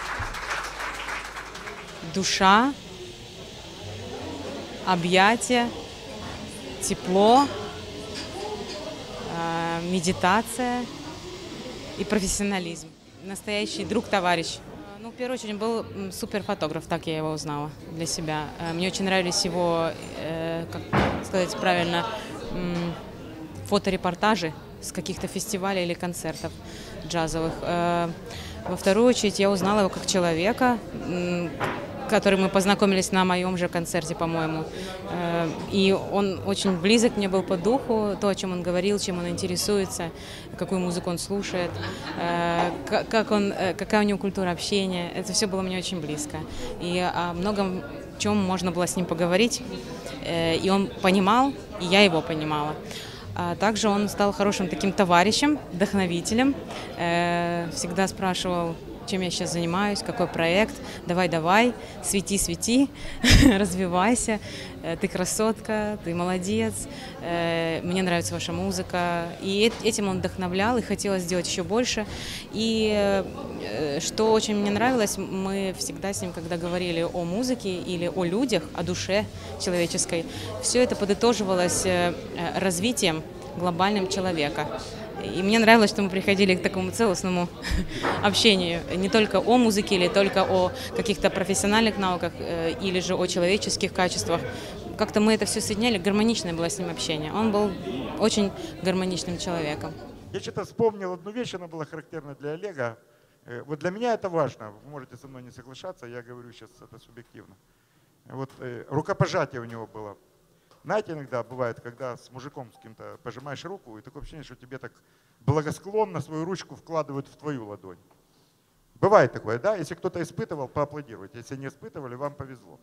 Душа, объятия, тепло, э, медитация и профессионализм. Настоящий друг, товарищ. Ну, в первую очередь, он был суперфотограф, так я его узнала для себя. Мне очень нравились его, э, как сказать правильно, э, фоторепортажи с каких-то фестивалей или концертов джазовых. Э, во вторую очередь, я узнала его как человека, э, которым мы познакомились на моем же концерте, по-моему. И он очень близок мне был по духу, то, о чем он говорил, чем он интересуется, какую музыку он слушает, как он, какая у него культура общения. Это все было мне очень близко. И о многом чем можно было с ним поговорить. И он понимал, и я его понимала. А также он стал хорошим таким товарищем, вдохновителем. Всегда спрашивал, чем я сейчас занимаюсь, какой проект, давай-давай, свети-свети, развивайся, ты красотка, ты молодец, мне нравится ваша музыка. И этим он вдохновлял, и хотелось сделать еще больше. И что очень мне нравилось, мы всегда с ним, когда говорили о музыке или о людях, о душе человеческой, все это подытоживалось развитием глобальным человека. И мне нравилось, что мы приходили к такому целостному общению, не только о музыке или только о каких-то профессиональных науках или же о человеческих качествах. Как-то мы это все соединяли, гармоничное было с ним общение. Он был очень гармоничным человеком. Я что-то вспомнил одну вещь, она была характерна для Олега. Вот для меня это важно, вы можете со мной не соглашаться, я говорю сейчас это субъективно. Вот рукопожатие у него было. Знаете, иногда бывает, когда с мужиком с кем-то пожимаешь руку, и такое ощущение, что тебе так благосклонно свою ручку вкладывают в твою ладонь. Бывает такое, да? Если кто-то испытывал, поаплодируйте. Если не испытывали, вам повезло.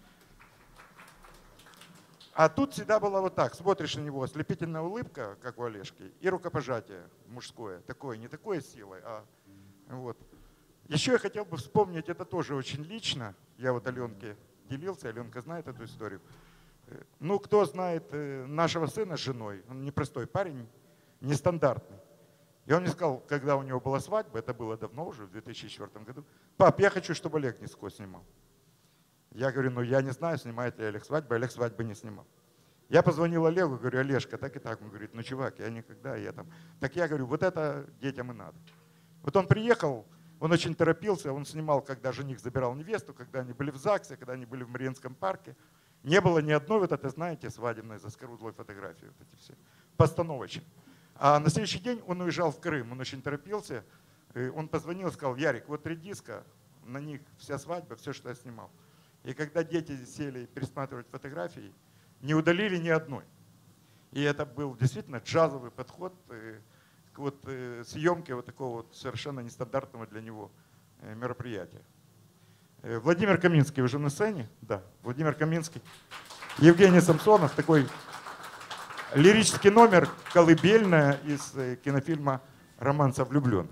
А тут всегда было вот так. Смотришь на него, ослепительная улыбка, как у Олежки, и рукопожатие мужское. Такое, не такое силой, а вот. Еще я хотел бы вспомнить, это тоже очень лично. Я вот Аленке делился, Аленка знает эту историю. Ну, кто знает нашего сына с женой, он непростой парень, нестандартный. И он мне сказал, когда у него была свадьба, это было давно уже, в две тысячи четвёртом году, пап, я хочу, чтобы Олег Ницко снимал. Я говорю, ну я не знаю, снимает ли Олег свадьбу, Олег свадьбы не снимал. Я позвонил Олегу, говорю, Олежка, так и так. Он говорит, ну чувак, я никогда, я там. Так я говорю, вот это детям и надо. Вот он приехал, он очень торопился, он снимал, когда жених забирал невесту, когда они были в ЗАГСе, когда они были в Мариинском парке. Не было ни одной, вот это, знаете, свадебной заскорузлой фотографии, вот эти все, постановочные. А на следующий день он уезжал в Крым, он очень торопился. Он позвонил и сказал, Ярик, вот три диска, на них вся свадьба, все, что я снимал. И когда дети сели пересматривать фотографии, не удалили ни одной. И это был действительно джазовый подход к вот съемке вот такого вот совершенно нестандартного для него мероприятия. Владимир Каминский, вы же на сцене? Да, Владимир Каминский. Евгений Самсонов, такой лирический номер, колыбельная из кинофильма «Романс о влюбленных».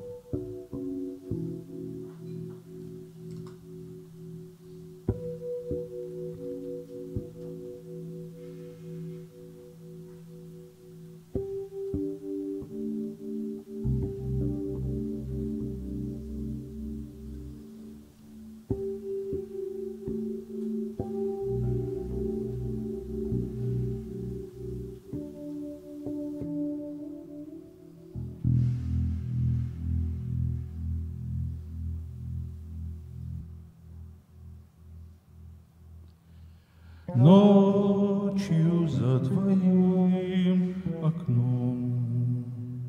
Ночью за твоим окном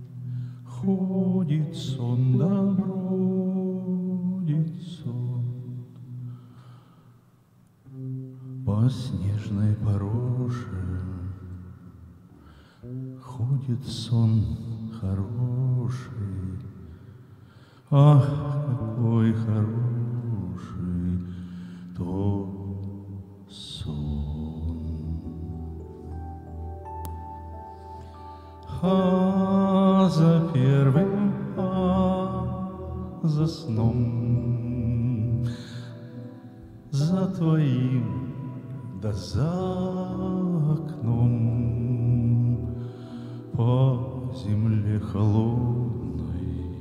ходит сон, да бродит сон по снежной пороше, ходит сон хороший, ах, какой хороший тот сон. А за первым, а за сном, за твоим, да за окном по земле холодной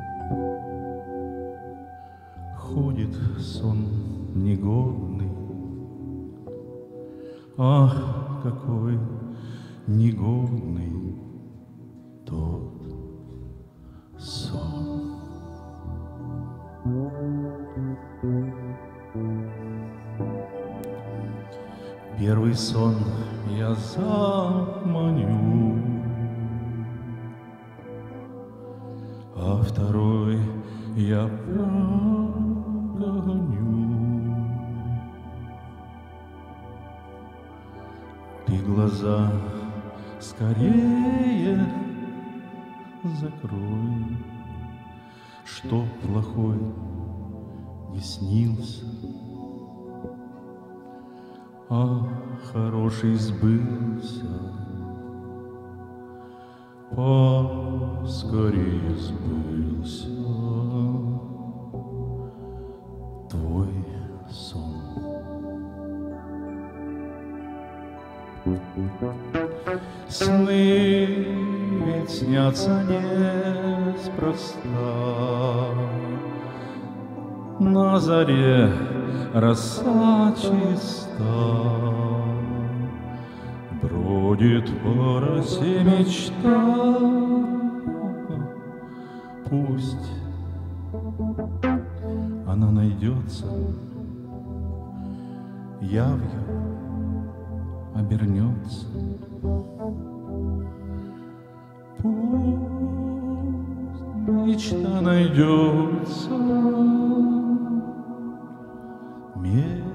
ходит сон негодный. Ах, какой негодный тот сон. Первый сон я заманю, а второй я прогоню. Ты глаза скорее закрой, чтоб плохой не снился, а хороший сбылся. Поскорее сбылся твой сон. Сны ведь снятся неспроста, на заре роса чиста, бродит по росе мечта. Пусть она найдется, явью обернется. Пусть мечта найдется, мечта.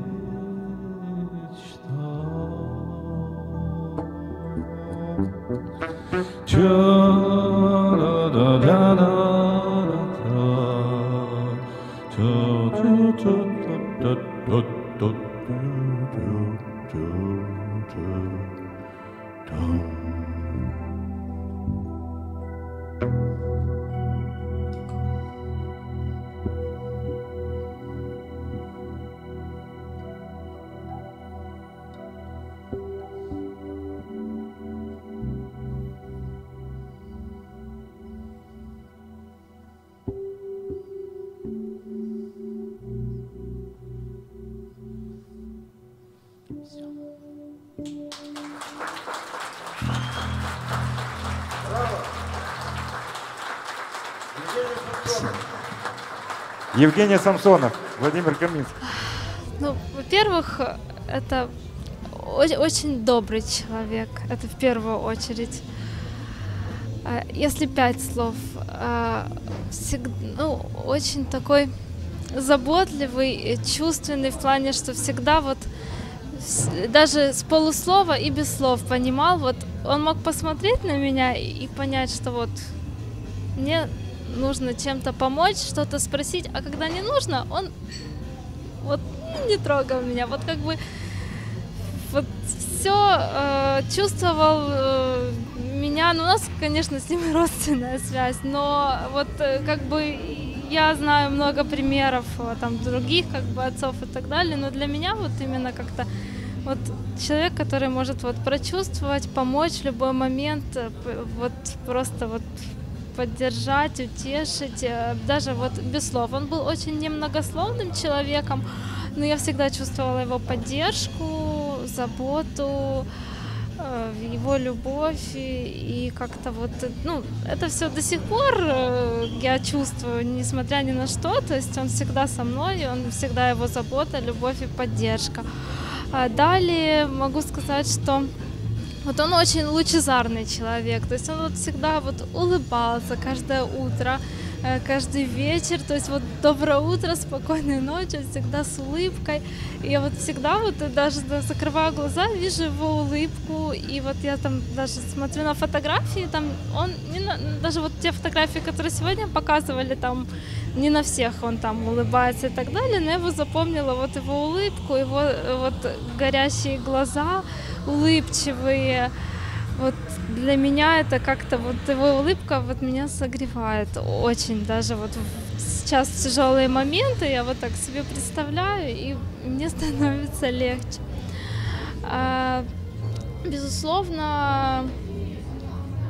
Евгений Самсонов, Владимир Каминский. Ну, во-первых, это очень добрый человек, это в первую очередь. Если пять слов, всегда, ну, очень такой заботливый, чувственный в плане, что всегда вот даже с полуслова и без слов понимал, вот он мог посмотреть на меня и понять, что вот мне нужно чем-то помочь, что-то спросить, а когда не нужно, он вот не трогал меня, вот как бы вот все э, чувствовал э, меня, ну у нас, конечно, с ним родственная связь, но вот э, как бы я знаю много примеров э, там других как бы отцов и так далее, но для меня вот именно как-то вот человек, который может вот прочувствовать, помочь в любой момент, э, вот просто вот поддержать, утешить, даже вот без слов. Он был очень немногословным человеком, но я всегда чувствовала его поддержку, заботу, его любовь, и, и как-то вот, ну, это все до сих пор я чувствую, несмотря ни на что, то есть он всегда со мной, он всегда его забота, любовь и поддержка. А далее могу сказать, что вот он очень лучезарный человек, то есть он вот всегда вот улыбался каждое утро, каждый вечер, то есть вот доброе утро, спокойной ночи, всегда с улыбкой. И я вот всегда вот даже закрываю глаза, вижу его улыбку, и вот я там даже смотрю на фотографии, там он, не на, даже вот те фотографии, которые сегодня показывали, там не на всех он там улыбается и так далее, но я его запомнила, вот его улыбку, его вот горящие глаза, улыбчивые. Вот для меня это как-то вот его улыбка вот меня согревает очень, даже вот сейчас в тяжелые моменты я вот так себе представляю, и мне становится легче. А, безусловно,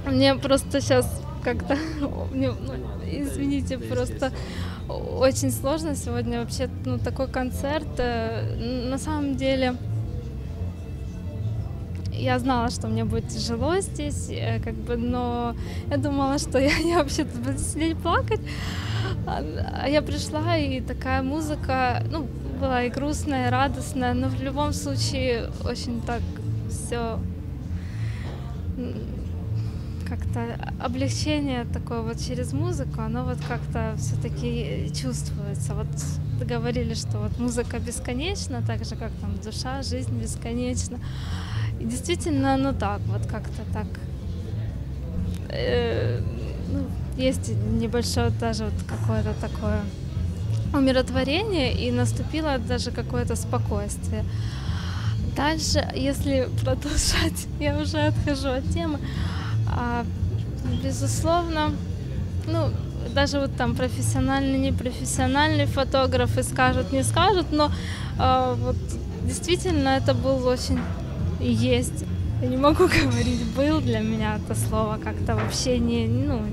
Мне просто сейчас как-то, мне, ну, извините, просто очень сложно сегодня вообще, ну, такой концерт. Э, На самом деле, я знала, что мне будет тяжело здесь, э, как бы, но я думала, что я, я вообще-то буду сидеть плакать. А а я пришла, и такая музыка, ну, была и грустная, и радостная, но в любом случае очень так все как-то облегчение такое вот через музыку, оно вот как-то все-таки чувствуется. Вот говорили, что вот музыка бесконечна, так же как там душа, жизнь бесконечна. И действительно, ну так, вот как-то так. Э, ну, есть небольшое даже вот какое-то такое умиротворение, и наступило даже какое-то спокойствие. Дальше, если продолжать, я уже отхожу от темы. А, безусловно, ну, даже вот там профессиональный, непрофессиональный фотографы скажут, не скажут, но а, вот действительно это был очень и есть. Я не могу говорить «был», для меня это слово как-то вообще не, ну,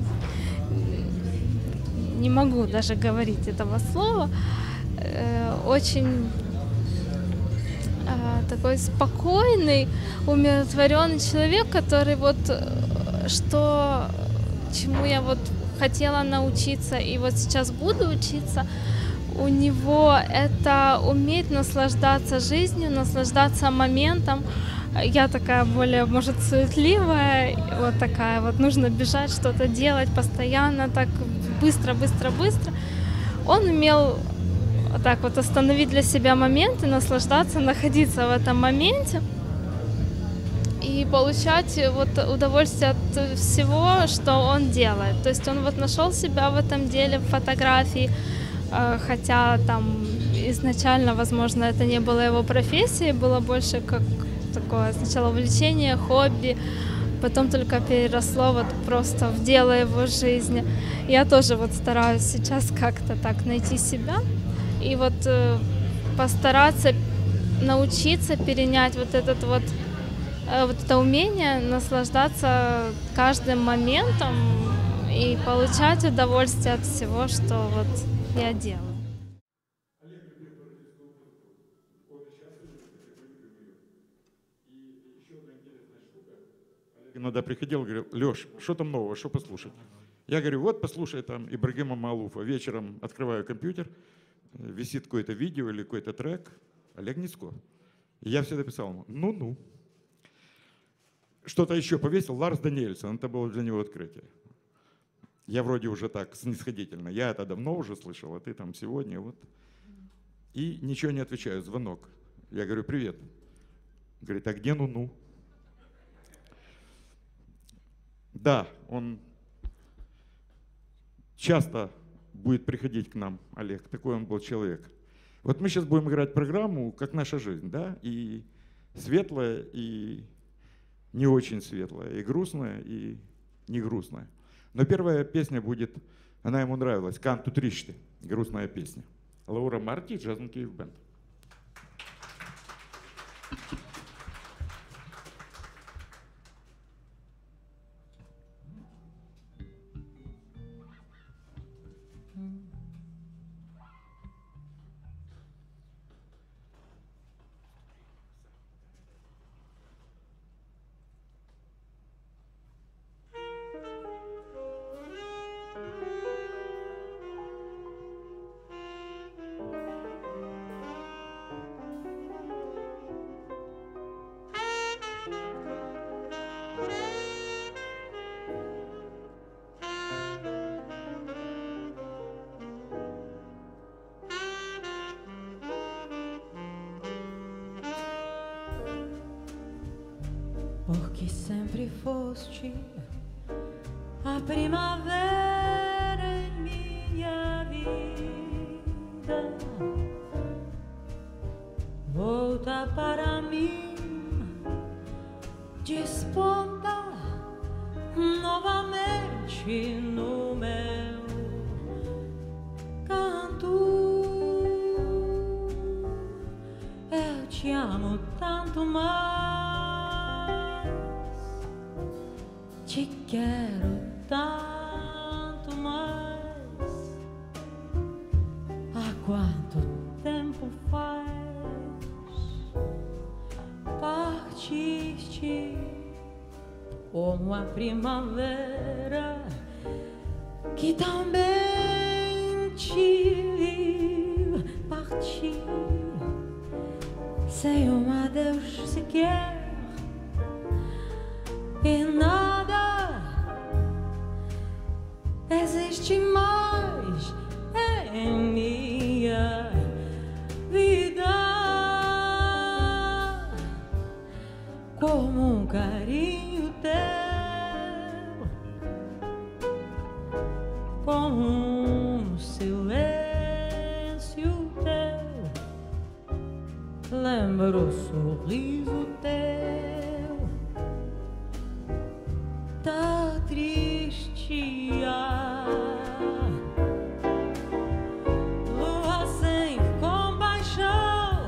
не могу даже говорить этого слова. Э, очень э, такой спокойный, умиротворенный человек, который вот что, чему я вот хотела научиться и вот сейчас буду учиться, у него это уметь наслаждаться жизнью, наслаждаться моментом. Я такая более, может, суетливая, вот такая вот, нужно бежать, что-то делать постоянно, так быстро, быстро, быстро. Он умел вот так вот остановить для себя момент и наслаждаться, находиться в этом моменте и получать вот удовольствие от всего, что он делает. То есть он вот нашел себя в этом деле, в фотографии, хотя там изначально, возможно, это не было его профессией, было больше как такое сначала увлечение, хобби, потом только переросло вот просто в дело его жизни. Я тоже вот стараюсь сейчас как-то так найти себя и вот э, постараться научиться перенять вот этот вот, э, вот это умение наслаждаться каждым моментом и получать удовольствие от всего, что вот я делаю. Иногда приходил, говорил: Леш, что там нового, что послушать? Я говорю: вот послушай там Ибрагима Маалуфа. Вечером открываю компьютер, висит какое-то видео или какой-то трек, Олег Ницко. И я всегда писал ему: ну-ну. Что-то еще повесил, Ларс Даниэльсон, это было для него открытие. Я вроде уже так снисходительно, я это давно уже слышал, а ты там сегодня, вот. И ничего не отвечаю, звонок. Я говорю: привет. Говорит: а где ну-ну? Да, он часто будет приходить к нам, Олег, такой он был человек. Вот мы сейчас будем играть программу «Как наша жизнь», да, и светлая, и не очень светлая, и грустная, и не грустная. Но первая песня будет, она ему нравилась, «Канту тришти», грустная песня. Лаура Марти, Джазн Киев Бенд. Porque sempre foste a primavera em minha vida. Volta para mim, desponta novamente no meu canto. Eu te amo tanto mais. te quero tanto mais. Há quanto tempo faz partiste como a primavera que também te parti sem um adeus sequer. E nada existe mais em minha vida como um carinho teu, como um silêncio teu. Lembro o sorriso teu. Tá triste a lua sem compaixão,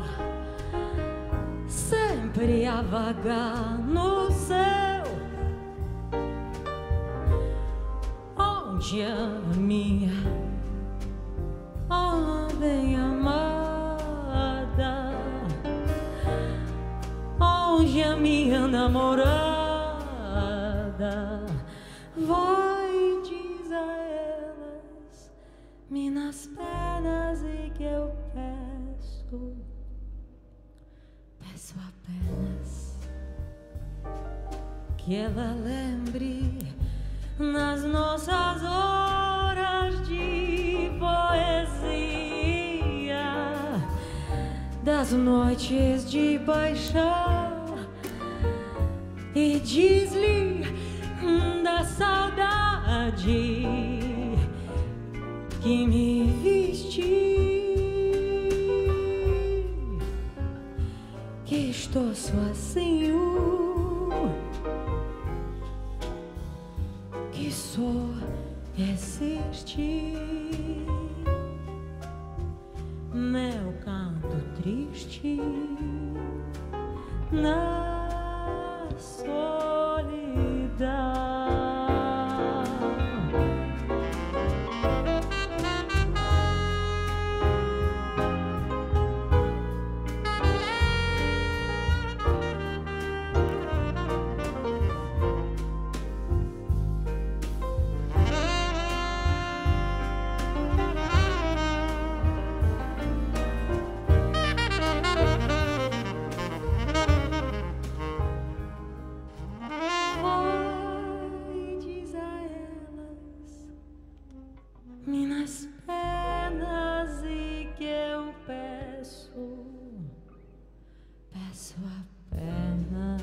sempre a vagar no céu, onde a minha, oh bem amada, onde a minha namorada vai, diz a elas, minhas penas, e que eu peço, peço apenas que ela lembre nas nossas horas de poesia das noites de paixão, e diz-lhe da saudade que me viste, que estou sozinho, que só existe meu canto triste na solidão. Minhas penas, e que eu peço, peço apenas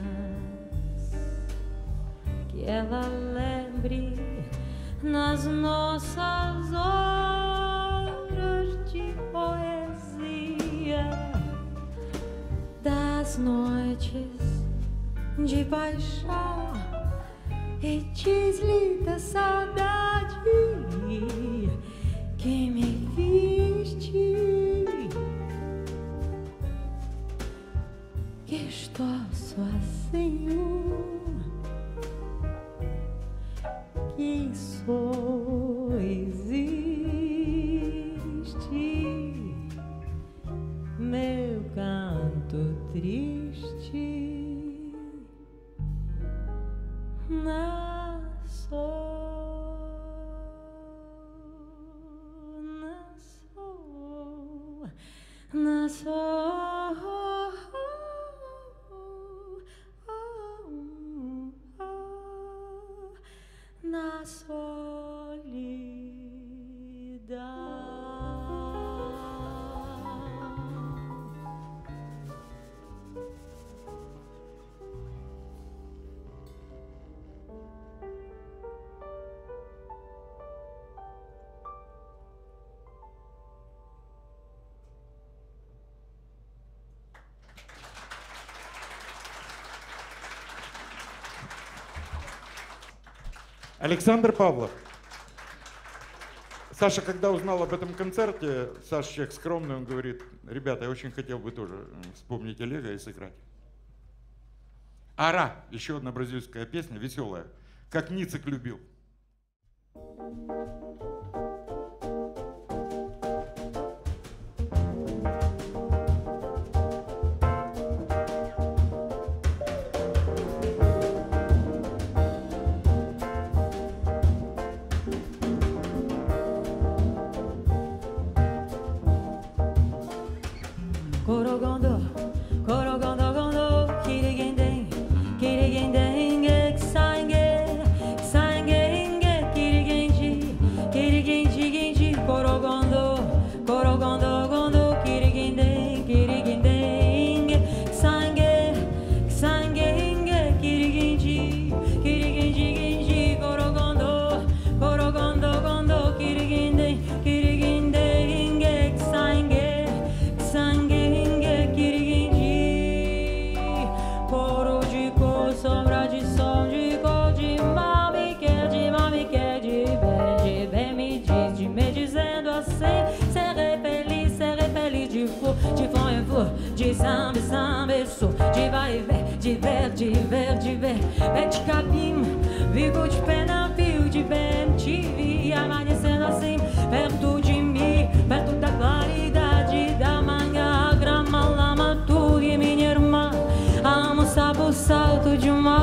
que ela lembre nas nossas horas de poesia das noites de paixão, e diz-lhe da saudade que me viste, que estou sozinho, que só existe meu canto triste na solidão. Na solidão, na solidão. Александр Павлов. Саша, когда узнал об этом концерте, Саша человек скромный, он говорит: ребята, я очень хотел бы тоже вспомнить Олега и сыграть. Ара, еще одна бразильская песня, веселая. как Ницик любил. Korogondo, korogondo, gondo, kirigende, kirigende, ksange, ksange, kirigenji, kirigenji, genji, korogondo, korogondo, gondo, kirigende, kirigende, ksange, ksange, kirigenji, kirigenji, genji, korogondo, korogondo, gondo, kirigende, kirigende, ksange, ksange. Sombra de som, de cor, de mal me quer, de mal me quer, de bem, de bem me diz, de me dizendo assim, serei feliz, serei feliz, de flor, de flor em flor, de samba, samba, sou, de vai e ver, de ver, de ver, de ver, ver de capim, vivo de pena, fio de bem, te vi amanhecendo assim, perto de mim, perto da claridade da manhã, grama, lama, tu e minha irmã. Amo sabe o salto de uma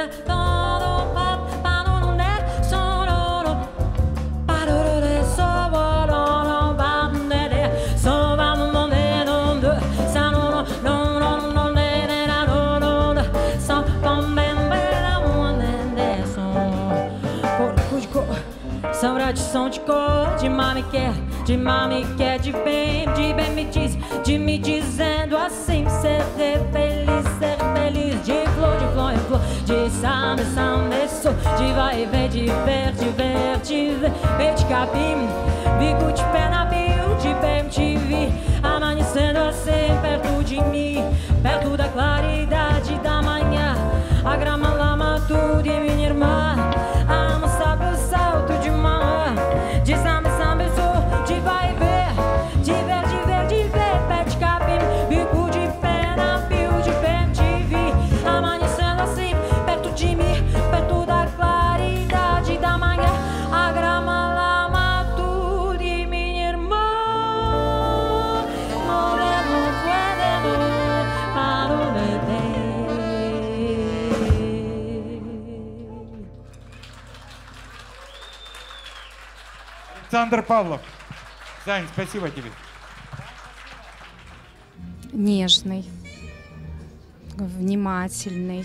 São tradição de cor, de mami quer, de mami quer, de bem, de bem me diz, de me dizendo assim, ser feliz, ser feliz, de flor, de flor em flor, de samba, samba, sou, de vai e vem, de ver, de ver, de ver, vem de capim, bico de pé na bio, de bem te vi, amanhecendo assim perto de mim, perto da claridade da manhã, a grama lama tudo e minha irmã, a alma sabe o salto de manhã, de samba, samba, sou, de vai e ver, de ver, de ver, de ver, pé de capim, bico de pé na bio, de pé te vi, amanhecendo assim perto de mim, perto da claridade da manhã, a grama lama tudo e minha irmã, moreno, puede para o bebê. Александр Павлов. Сань, спасибо тебе. Нежный, внимательный,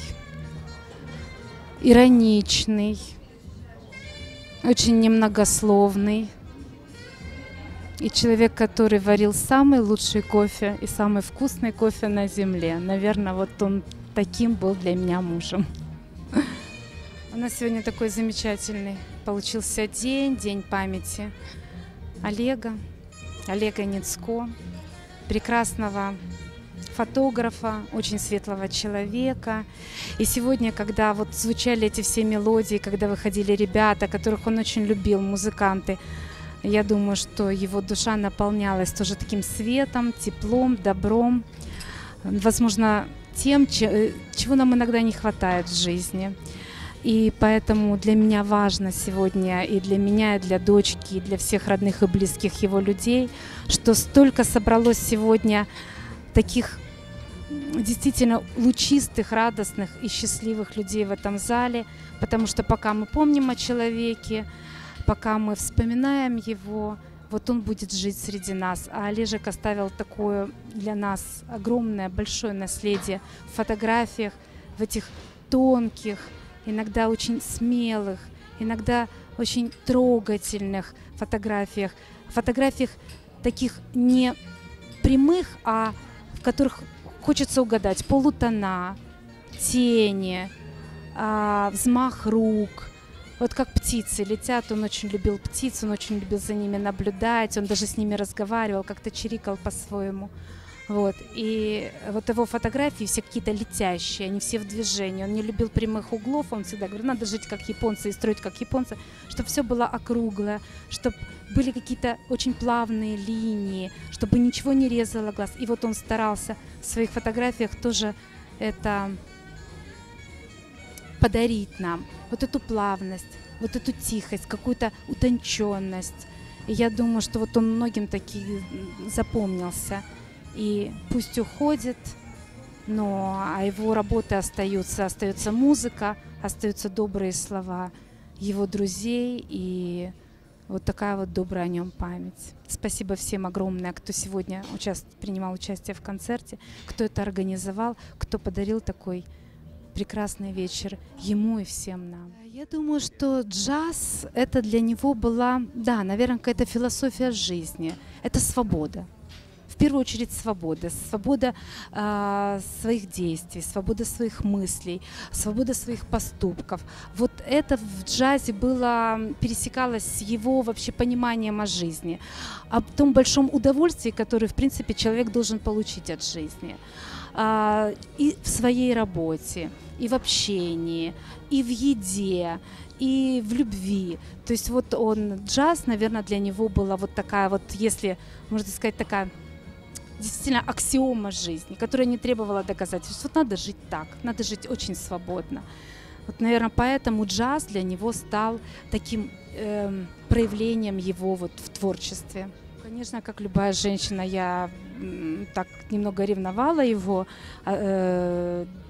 ироничный, очень немногословный. И человек, который варил самый лучший кофе и самый вкусный кофе на земле. Наверное, вот он таким был для меня мужем. У нас сегодня такой замечательный получился день, день памяти Олега, Олега Ницко, прекрасного фотографа, очень светлого человека. И сегодня, когда вот звучали эти все мелодии, когда выходили ребята, которых он очень любил, музыканты, я думаю, что его душа наполнялась тоже таким светом, теплом, добром, возможно, тем, чего нам иногда не хватает в жизни. И поэтому для меня важно сегодня, и для меня, и для дочки, и для всех родных и близких его людей, что столько собралось сегодня таких действительно лучистых, радостных и счастливых людей в этом зале, потому что пока мы помним о человеке, пока мы вспоминаем его, вот он будет жить среди нас. А Олежек оставил такое для нас огромное, большое наследие в фотографиях, в этих тонких, иногда очень смелых, иногда очень трогательных фотографиях, фотографиях таких не прямых, а в которых хочется угадать полутона, тени, а, взмах рук. Вот как птицы летят, он очень любил птиц, он очень любил за ними наблюдать, он даже с ними разговаривал, как-то чирикал по-своему. Вот. И вот его фотографии все какие-то летящие, они все в движении. Он не любил прямых углов, он всегда говорил, надо жить как японцы и строить как японцы, чтобы все было округлое, чтобы были какие-то очень плавные линии, чтобы ничего не резало глаз. И вот он старался в своих фотографиях тоже это подарить нам, вот эту плавность, вот эту тихость, какую-то утонченность. И я думаю, что вот он многим таки запомнился. И пусть уходит, но а его работы остаются, остается музыка, остаются добрые слова его друзей и вот такая вот добрая о нем память. Спасибо всем огромное, кто сегодня участ... принимал участие в концерте, кто это организовал, кто подарил такой прекрасный вечер ему и всем нам. Я думаю, что джаз это для него была, да, наверное, какая-то философия жизни, это свобода. В первую очередь свобода, свобода э, своих действий, свобода своих мыслей, свобода своих поступков. Вот это в джазе было, пересекалось с его вообще пониманием о жизни, о том большом удовольствии, которое, в принципе, человек должен получить от жизни. Э, и в своей работе, и в общении, и в еде, и в любви. То есть вот он, джаз, наверное, для него была вот такая вот, если, можно сказать, такая действительно аксиома жизни, которая не требовала доказательств. Вот надо жить так, надо жить очень свободно. Вот, наверное, поэтому джаз для него стал таким э, проявлением его вот в творчестве. Конечно, как любая женщина, я э, так немного ревновала его. Э,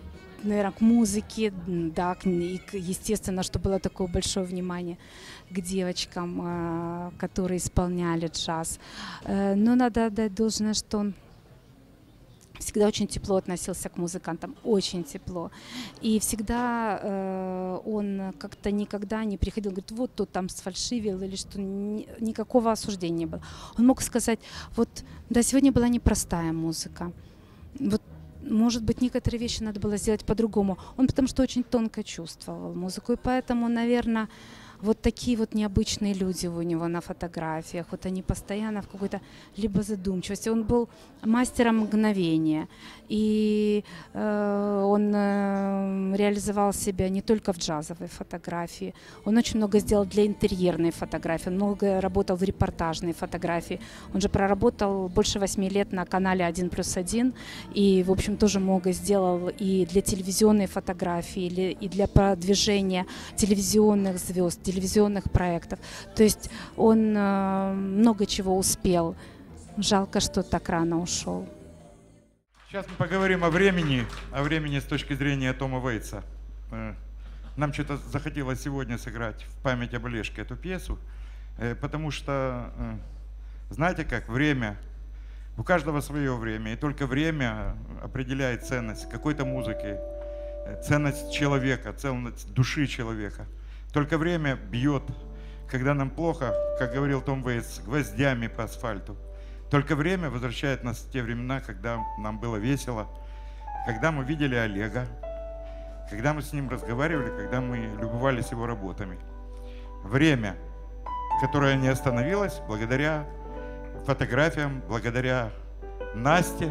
наверное, к музыке, да, к, и, к- естественно, что было такое большое внимание к девочкам, э, которые исполняли джаз. Э, но надо отдать должное, что он всегда очень тепло относился к музыкантам, очень тепло. И всегда э, он как-то никогда не приходил, говорит, вот тот там сфальшивил или что, ни- никакого осуждения не было. Он мог сказать, вот, да, сегодня была непростая музыка, вот, может быть, некоторые вещи надо было сделать по-другому. Он потому что очень тонко чувствовал музыку, и поэтому, наверное, вот такие вот необычные люди у него на фотографиях, вот они постоянно в какой-то либо задумчивости. Он был мастером мгновения, и э, он э, реализовал себя не только в джазовой фотографии, он очень много сделал для интерьерной фотографии, он много работал в репортажной фотографии. Он же проработал больше восьми лет на канале один плюс один, и, в общем, тоже много сделал и для телевизионной фотографии, или- и для продвижения телевизионных звезд, телевизионных проектов. То есть он э, много чего успел. Жалко, что так рано ушел. Сейчас мы поговорим о времени, о времени с точки зрения Тома Вейтса. Э, Нам что-то захотелось сегодня сыграть в память об Олежке эту пьесу, э, потому что, э, знаете как, время, у каждого свое время, и только время определяет ценность какой-то музыки, э, ценность человека, ценность души человека. Только время бьет, когда нам плохо, как говорил Том Вейтс, гвоздями по асфальту. Только время возвращает нас в те времена, когда нам было весело, когда мы видели Олега, когда мы с ним разговаривали, когда мы любовались его работами. Время, которое не остановилось благодаря фотографиям, благодаря Насте.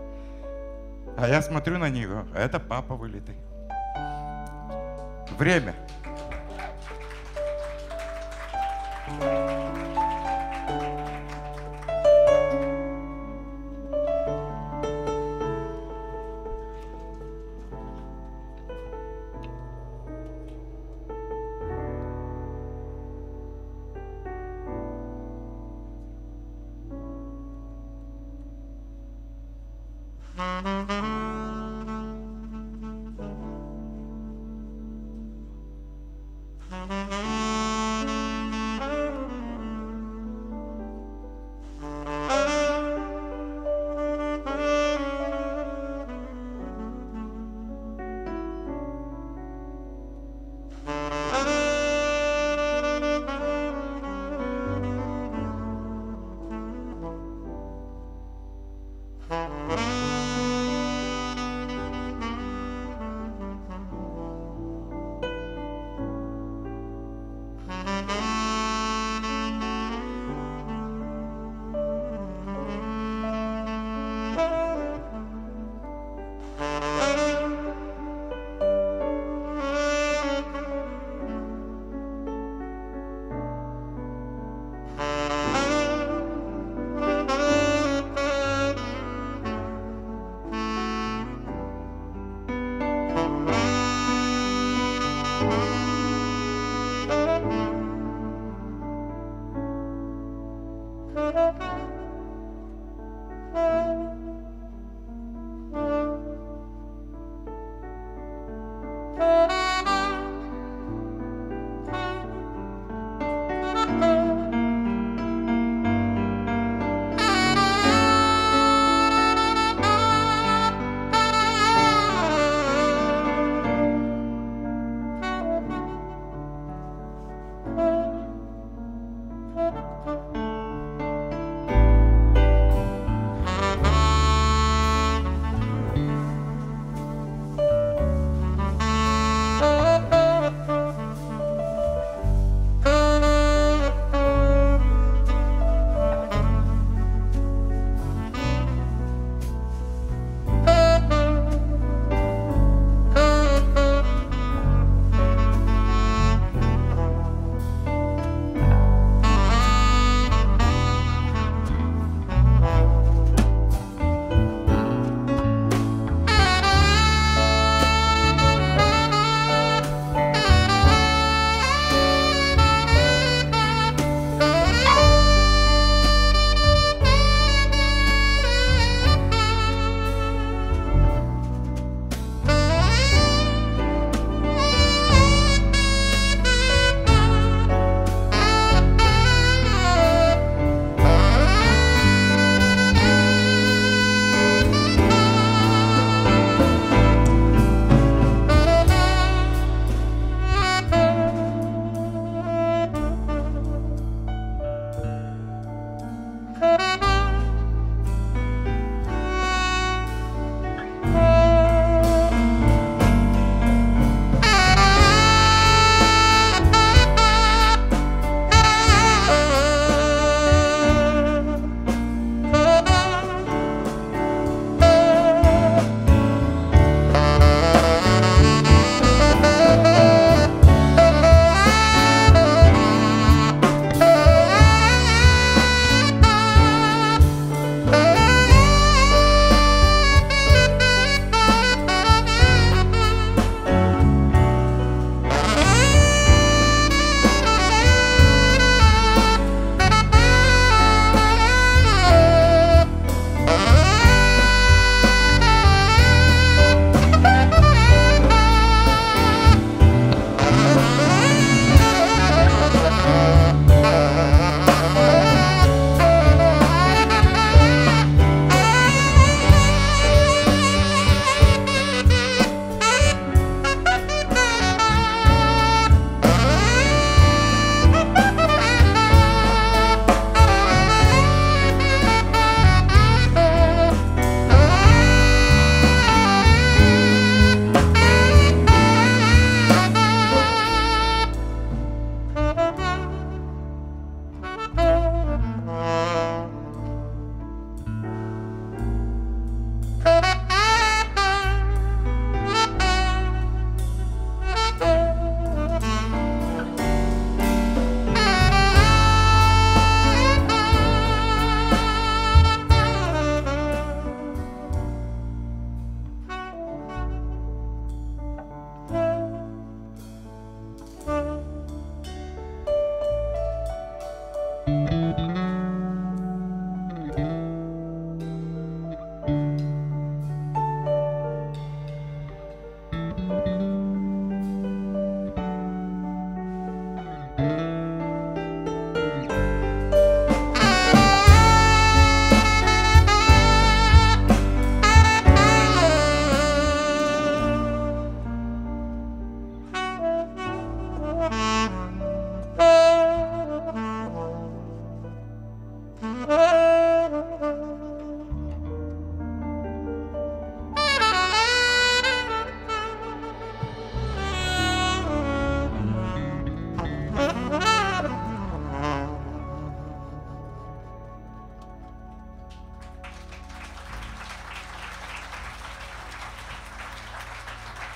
А я смотрю на нее, а это папа вылитый. Время.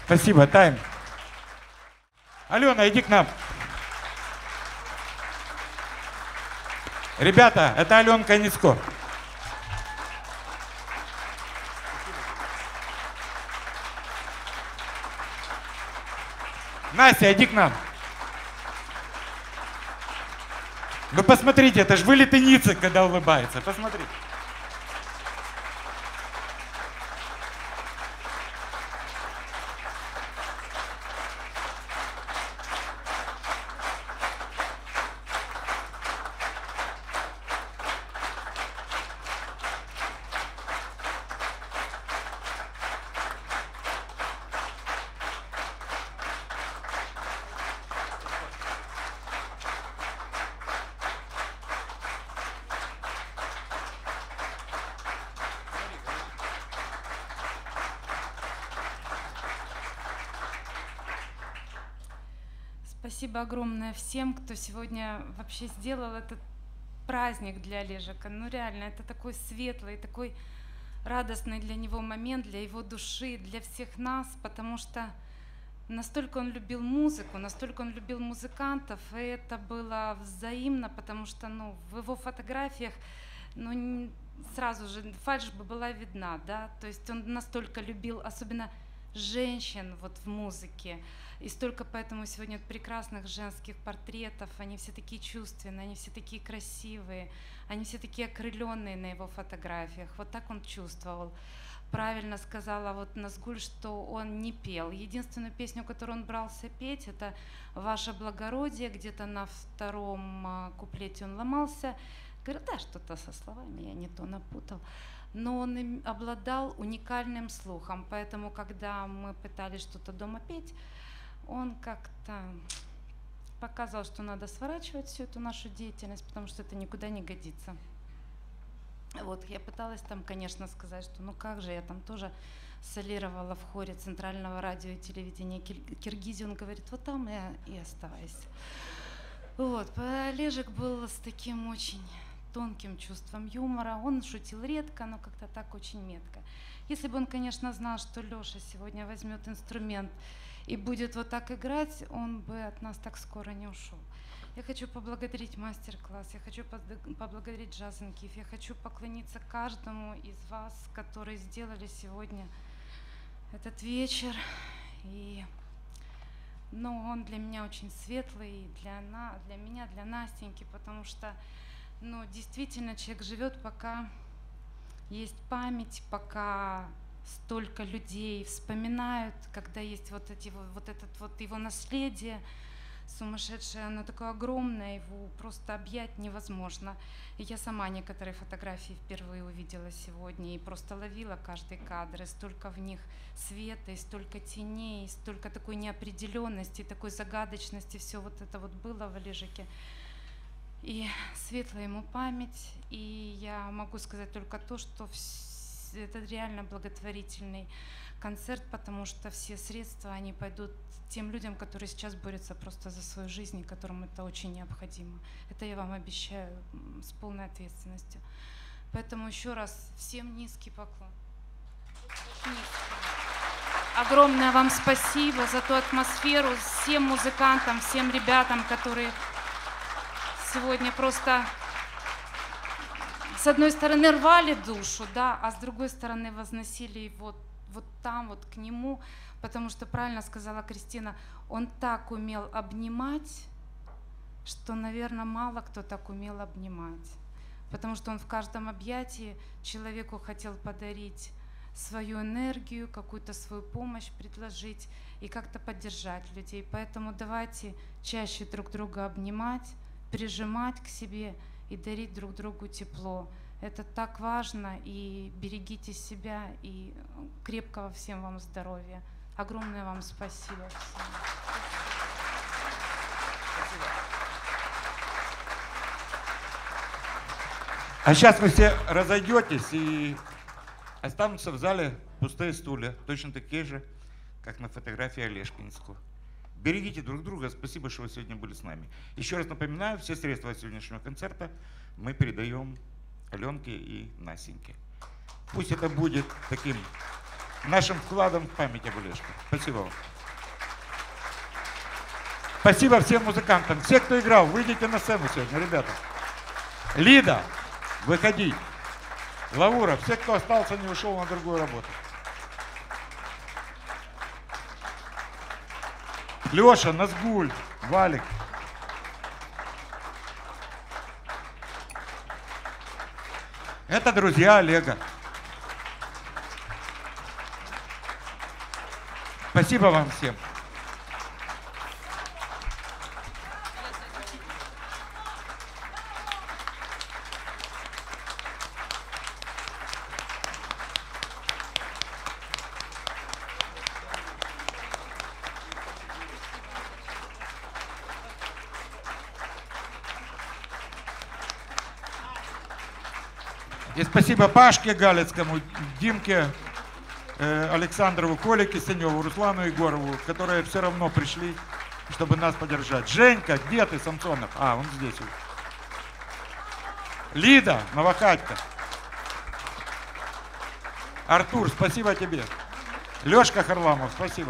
Спасибо, тайм. Алена, иди к нам. Ребята, это Аленка Ницко. Настя, иди к нам. Вы посмотрите, это же вылитый Ницик, когда улыбается. Посмотрите. Спасибо огромное всем, кто сегодня вообще сделал этот праздник для Олежика. Ну реально, это такой светлый, такой радостный для него момент, для его души, для всех нас, потому что настолько он любил музыку, настолько он любил музыкантов, и это было взаимно, потому что ну, в его фотографиях ну, сразу же фальшь бы была видна, да, то есть он настолько любил, особенно женщин вот в музыке. И столько поэтому сегодня прекрасных женских портретов, они все такие чувственные, они все такие красивые, они все такие окрыленные на его фотографиях. Вот так он чувствовал. Правильно сказала вот Назгуль, что он не пел. Единственную песню, которую он брался петь, это «Ваше благородие», где-то на втором куплете он ломался. Говорит, да, что-то со словами, я не то напутал. Но он им обладал уникальным слухом, поэтому, когда мы пытались что-то дома петь, он как-то показывал, что надо сворачивать всю эту нашу деятельность, потому что это никуда не годится. Вот, я пыталась там, конечно, сказать, что ну как же, я там тоже солировала в хоре Центрального радио и телевидения Киргизии. Он говорит, вот там я и оставайся. Вот, Олежек был с таким очень тонким чувством юмора. Он шутил редко, но как-то так очень метко. Если бы он, конечно, знал, что Леша сегодня возьмет инструмент и будет вот так играть, он бы от нас так скоро не ушел. Я хочу поблагодарить мастер-класс, я хочу поблагодарить Джаз энд Киф, я хочу поклониться каждому из вас, которые сделали сегодня этот вечер. И, ну, он для меня очень светлый, для, на, для меня, для Настеньки, потому что ну, действительно человек живет, пока есть память, пока столько людей вспоминают, когда есть вот, эти, вот этот вот его наследие сумасшедшее, оно такое огромное, его просто объять невозможно. И я сама некоторые фотографии впервые увидела сегодня и просто ловила каждый кадр, и столько в них света, и столько теней, и столько такой неопределенности, такой загадочности, все вот это вот было в Олежике. И светлая ему память, и я могу сказать только то, что это реально благотворительный концерт, потому что все средства, они пойдут тем людям, которые сейчас борются просто за свою жизнь, и которым это очень необходимо. Это я вам обещаю с полной ответственностью. Поэтому еще раз всем низкий поклон. Огромное вам спасибо за ту атмосферу, всем музыкантам, всем ребятам, которые сегодня просто с одной стороны рвали душу, да, а с другой стороны возносили его вот там, вот к нему, потому что, правильно сказала Кристина, он так умел обнимать, что, наверное, мало кто так умел обнимать, потому что он в каждом объятии человеку хотел подарить свою энергию, какую-то свою помощь предложить и как-то поддержать людей. Поэтому давайте чаще друг друга обнимать, прижимать к себе и дарить друг другу тепло. Это так важно, и берегите себя, и крепкого всем вам здоровья. Огромное вам спасибо всем. А сейчас вы все разойдетесь, и останутся в зале пустые стулья, точно такие же, как на фотографии Олежки Ницко. Берегите друг друга. Спасибо, что вы сегодня были с нами. Еще раз напоминаю, все средства сегодняшнего концерта мы передаем Аленке и Насеньке. Пусть это будет таким нашим вкладом в память об Олежке. Спасибо вам. Спасибо всем музыкантам. Все, кто играл, выйдите на сцену сегодня, ребята. Лида, выходи. Лаура, все, кто остался, не ушел на другую работу. Леша, Назгуль, Валик. Это друзья Олега. Спасибо вам всем. И спасибо Пашке Галицкому, Димке, э, Александрову, Коле Кисеневу, Руслану Егорову, которые все равно пришли, чтобы нас поддержать. Женька, где ты, Самсонов? А, он здесь. Лида, Новохатько. Артур, спасибо тебе. Лешка Харламов, спасибо.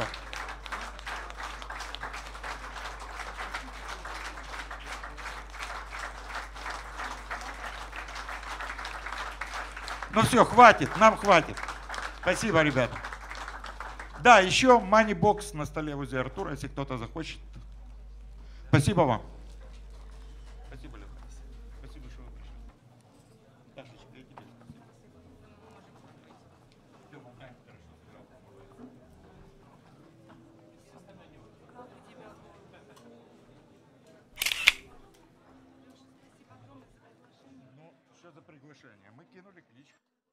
Ну все, хватит, нам хватит. Спасибо, ребята. Да, еще мани-бокс на столе возле Артура, если кто-то захочет. Спасибо вам. Спасибо, Леха. Спасибо, что вы пришли. Дашечка, и тебе спасибо. Ну, что за приглашение? Мы кинули клич.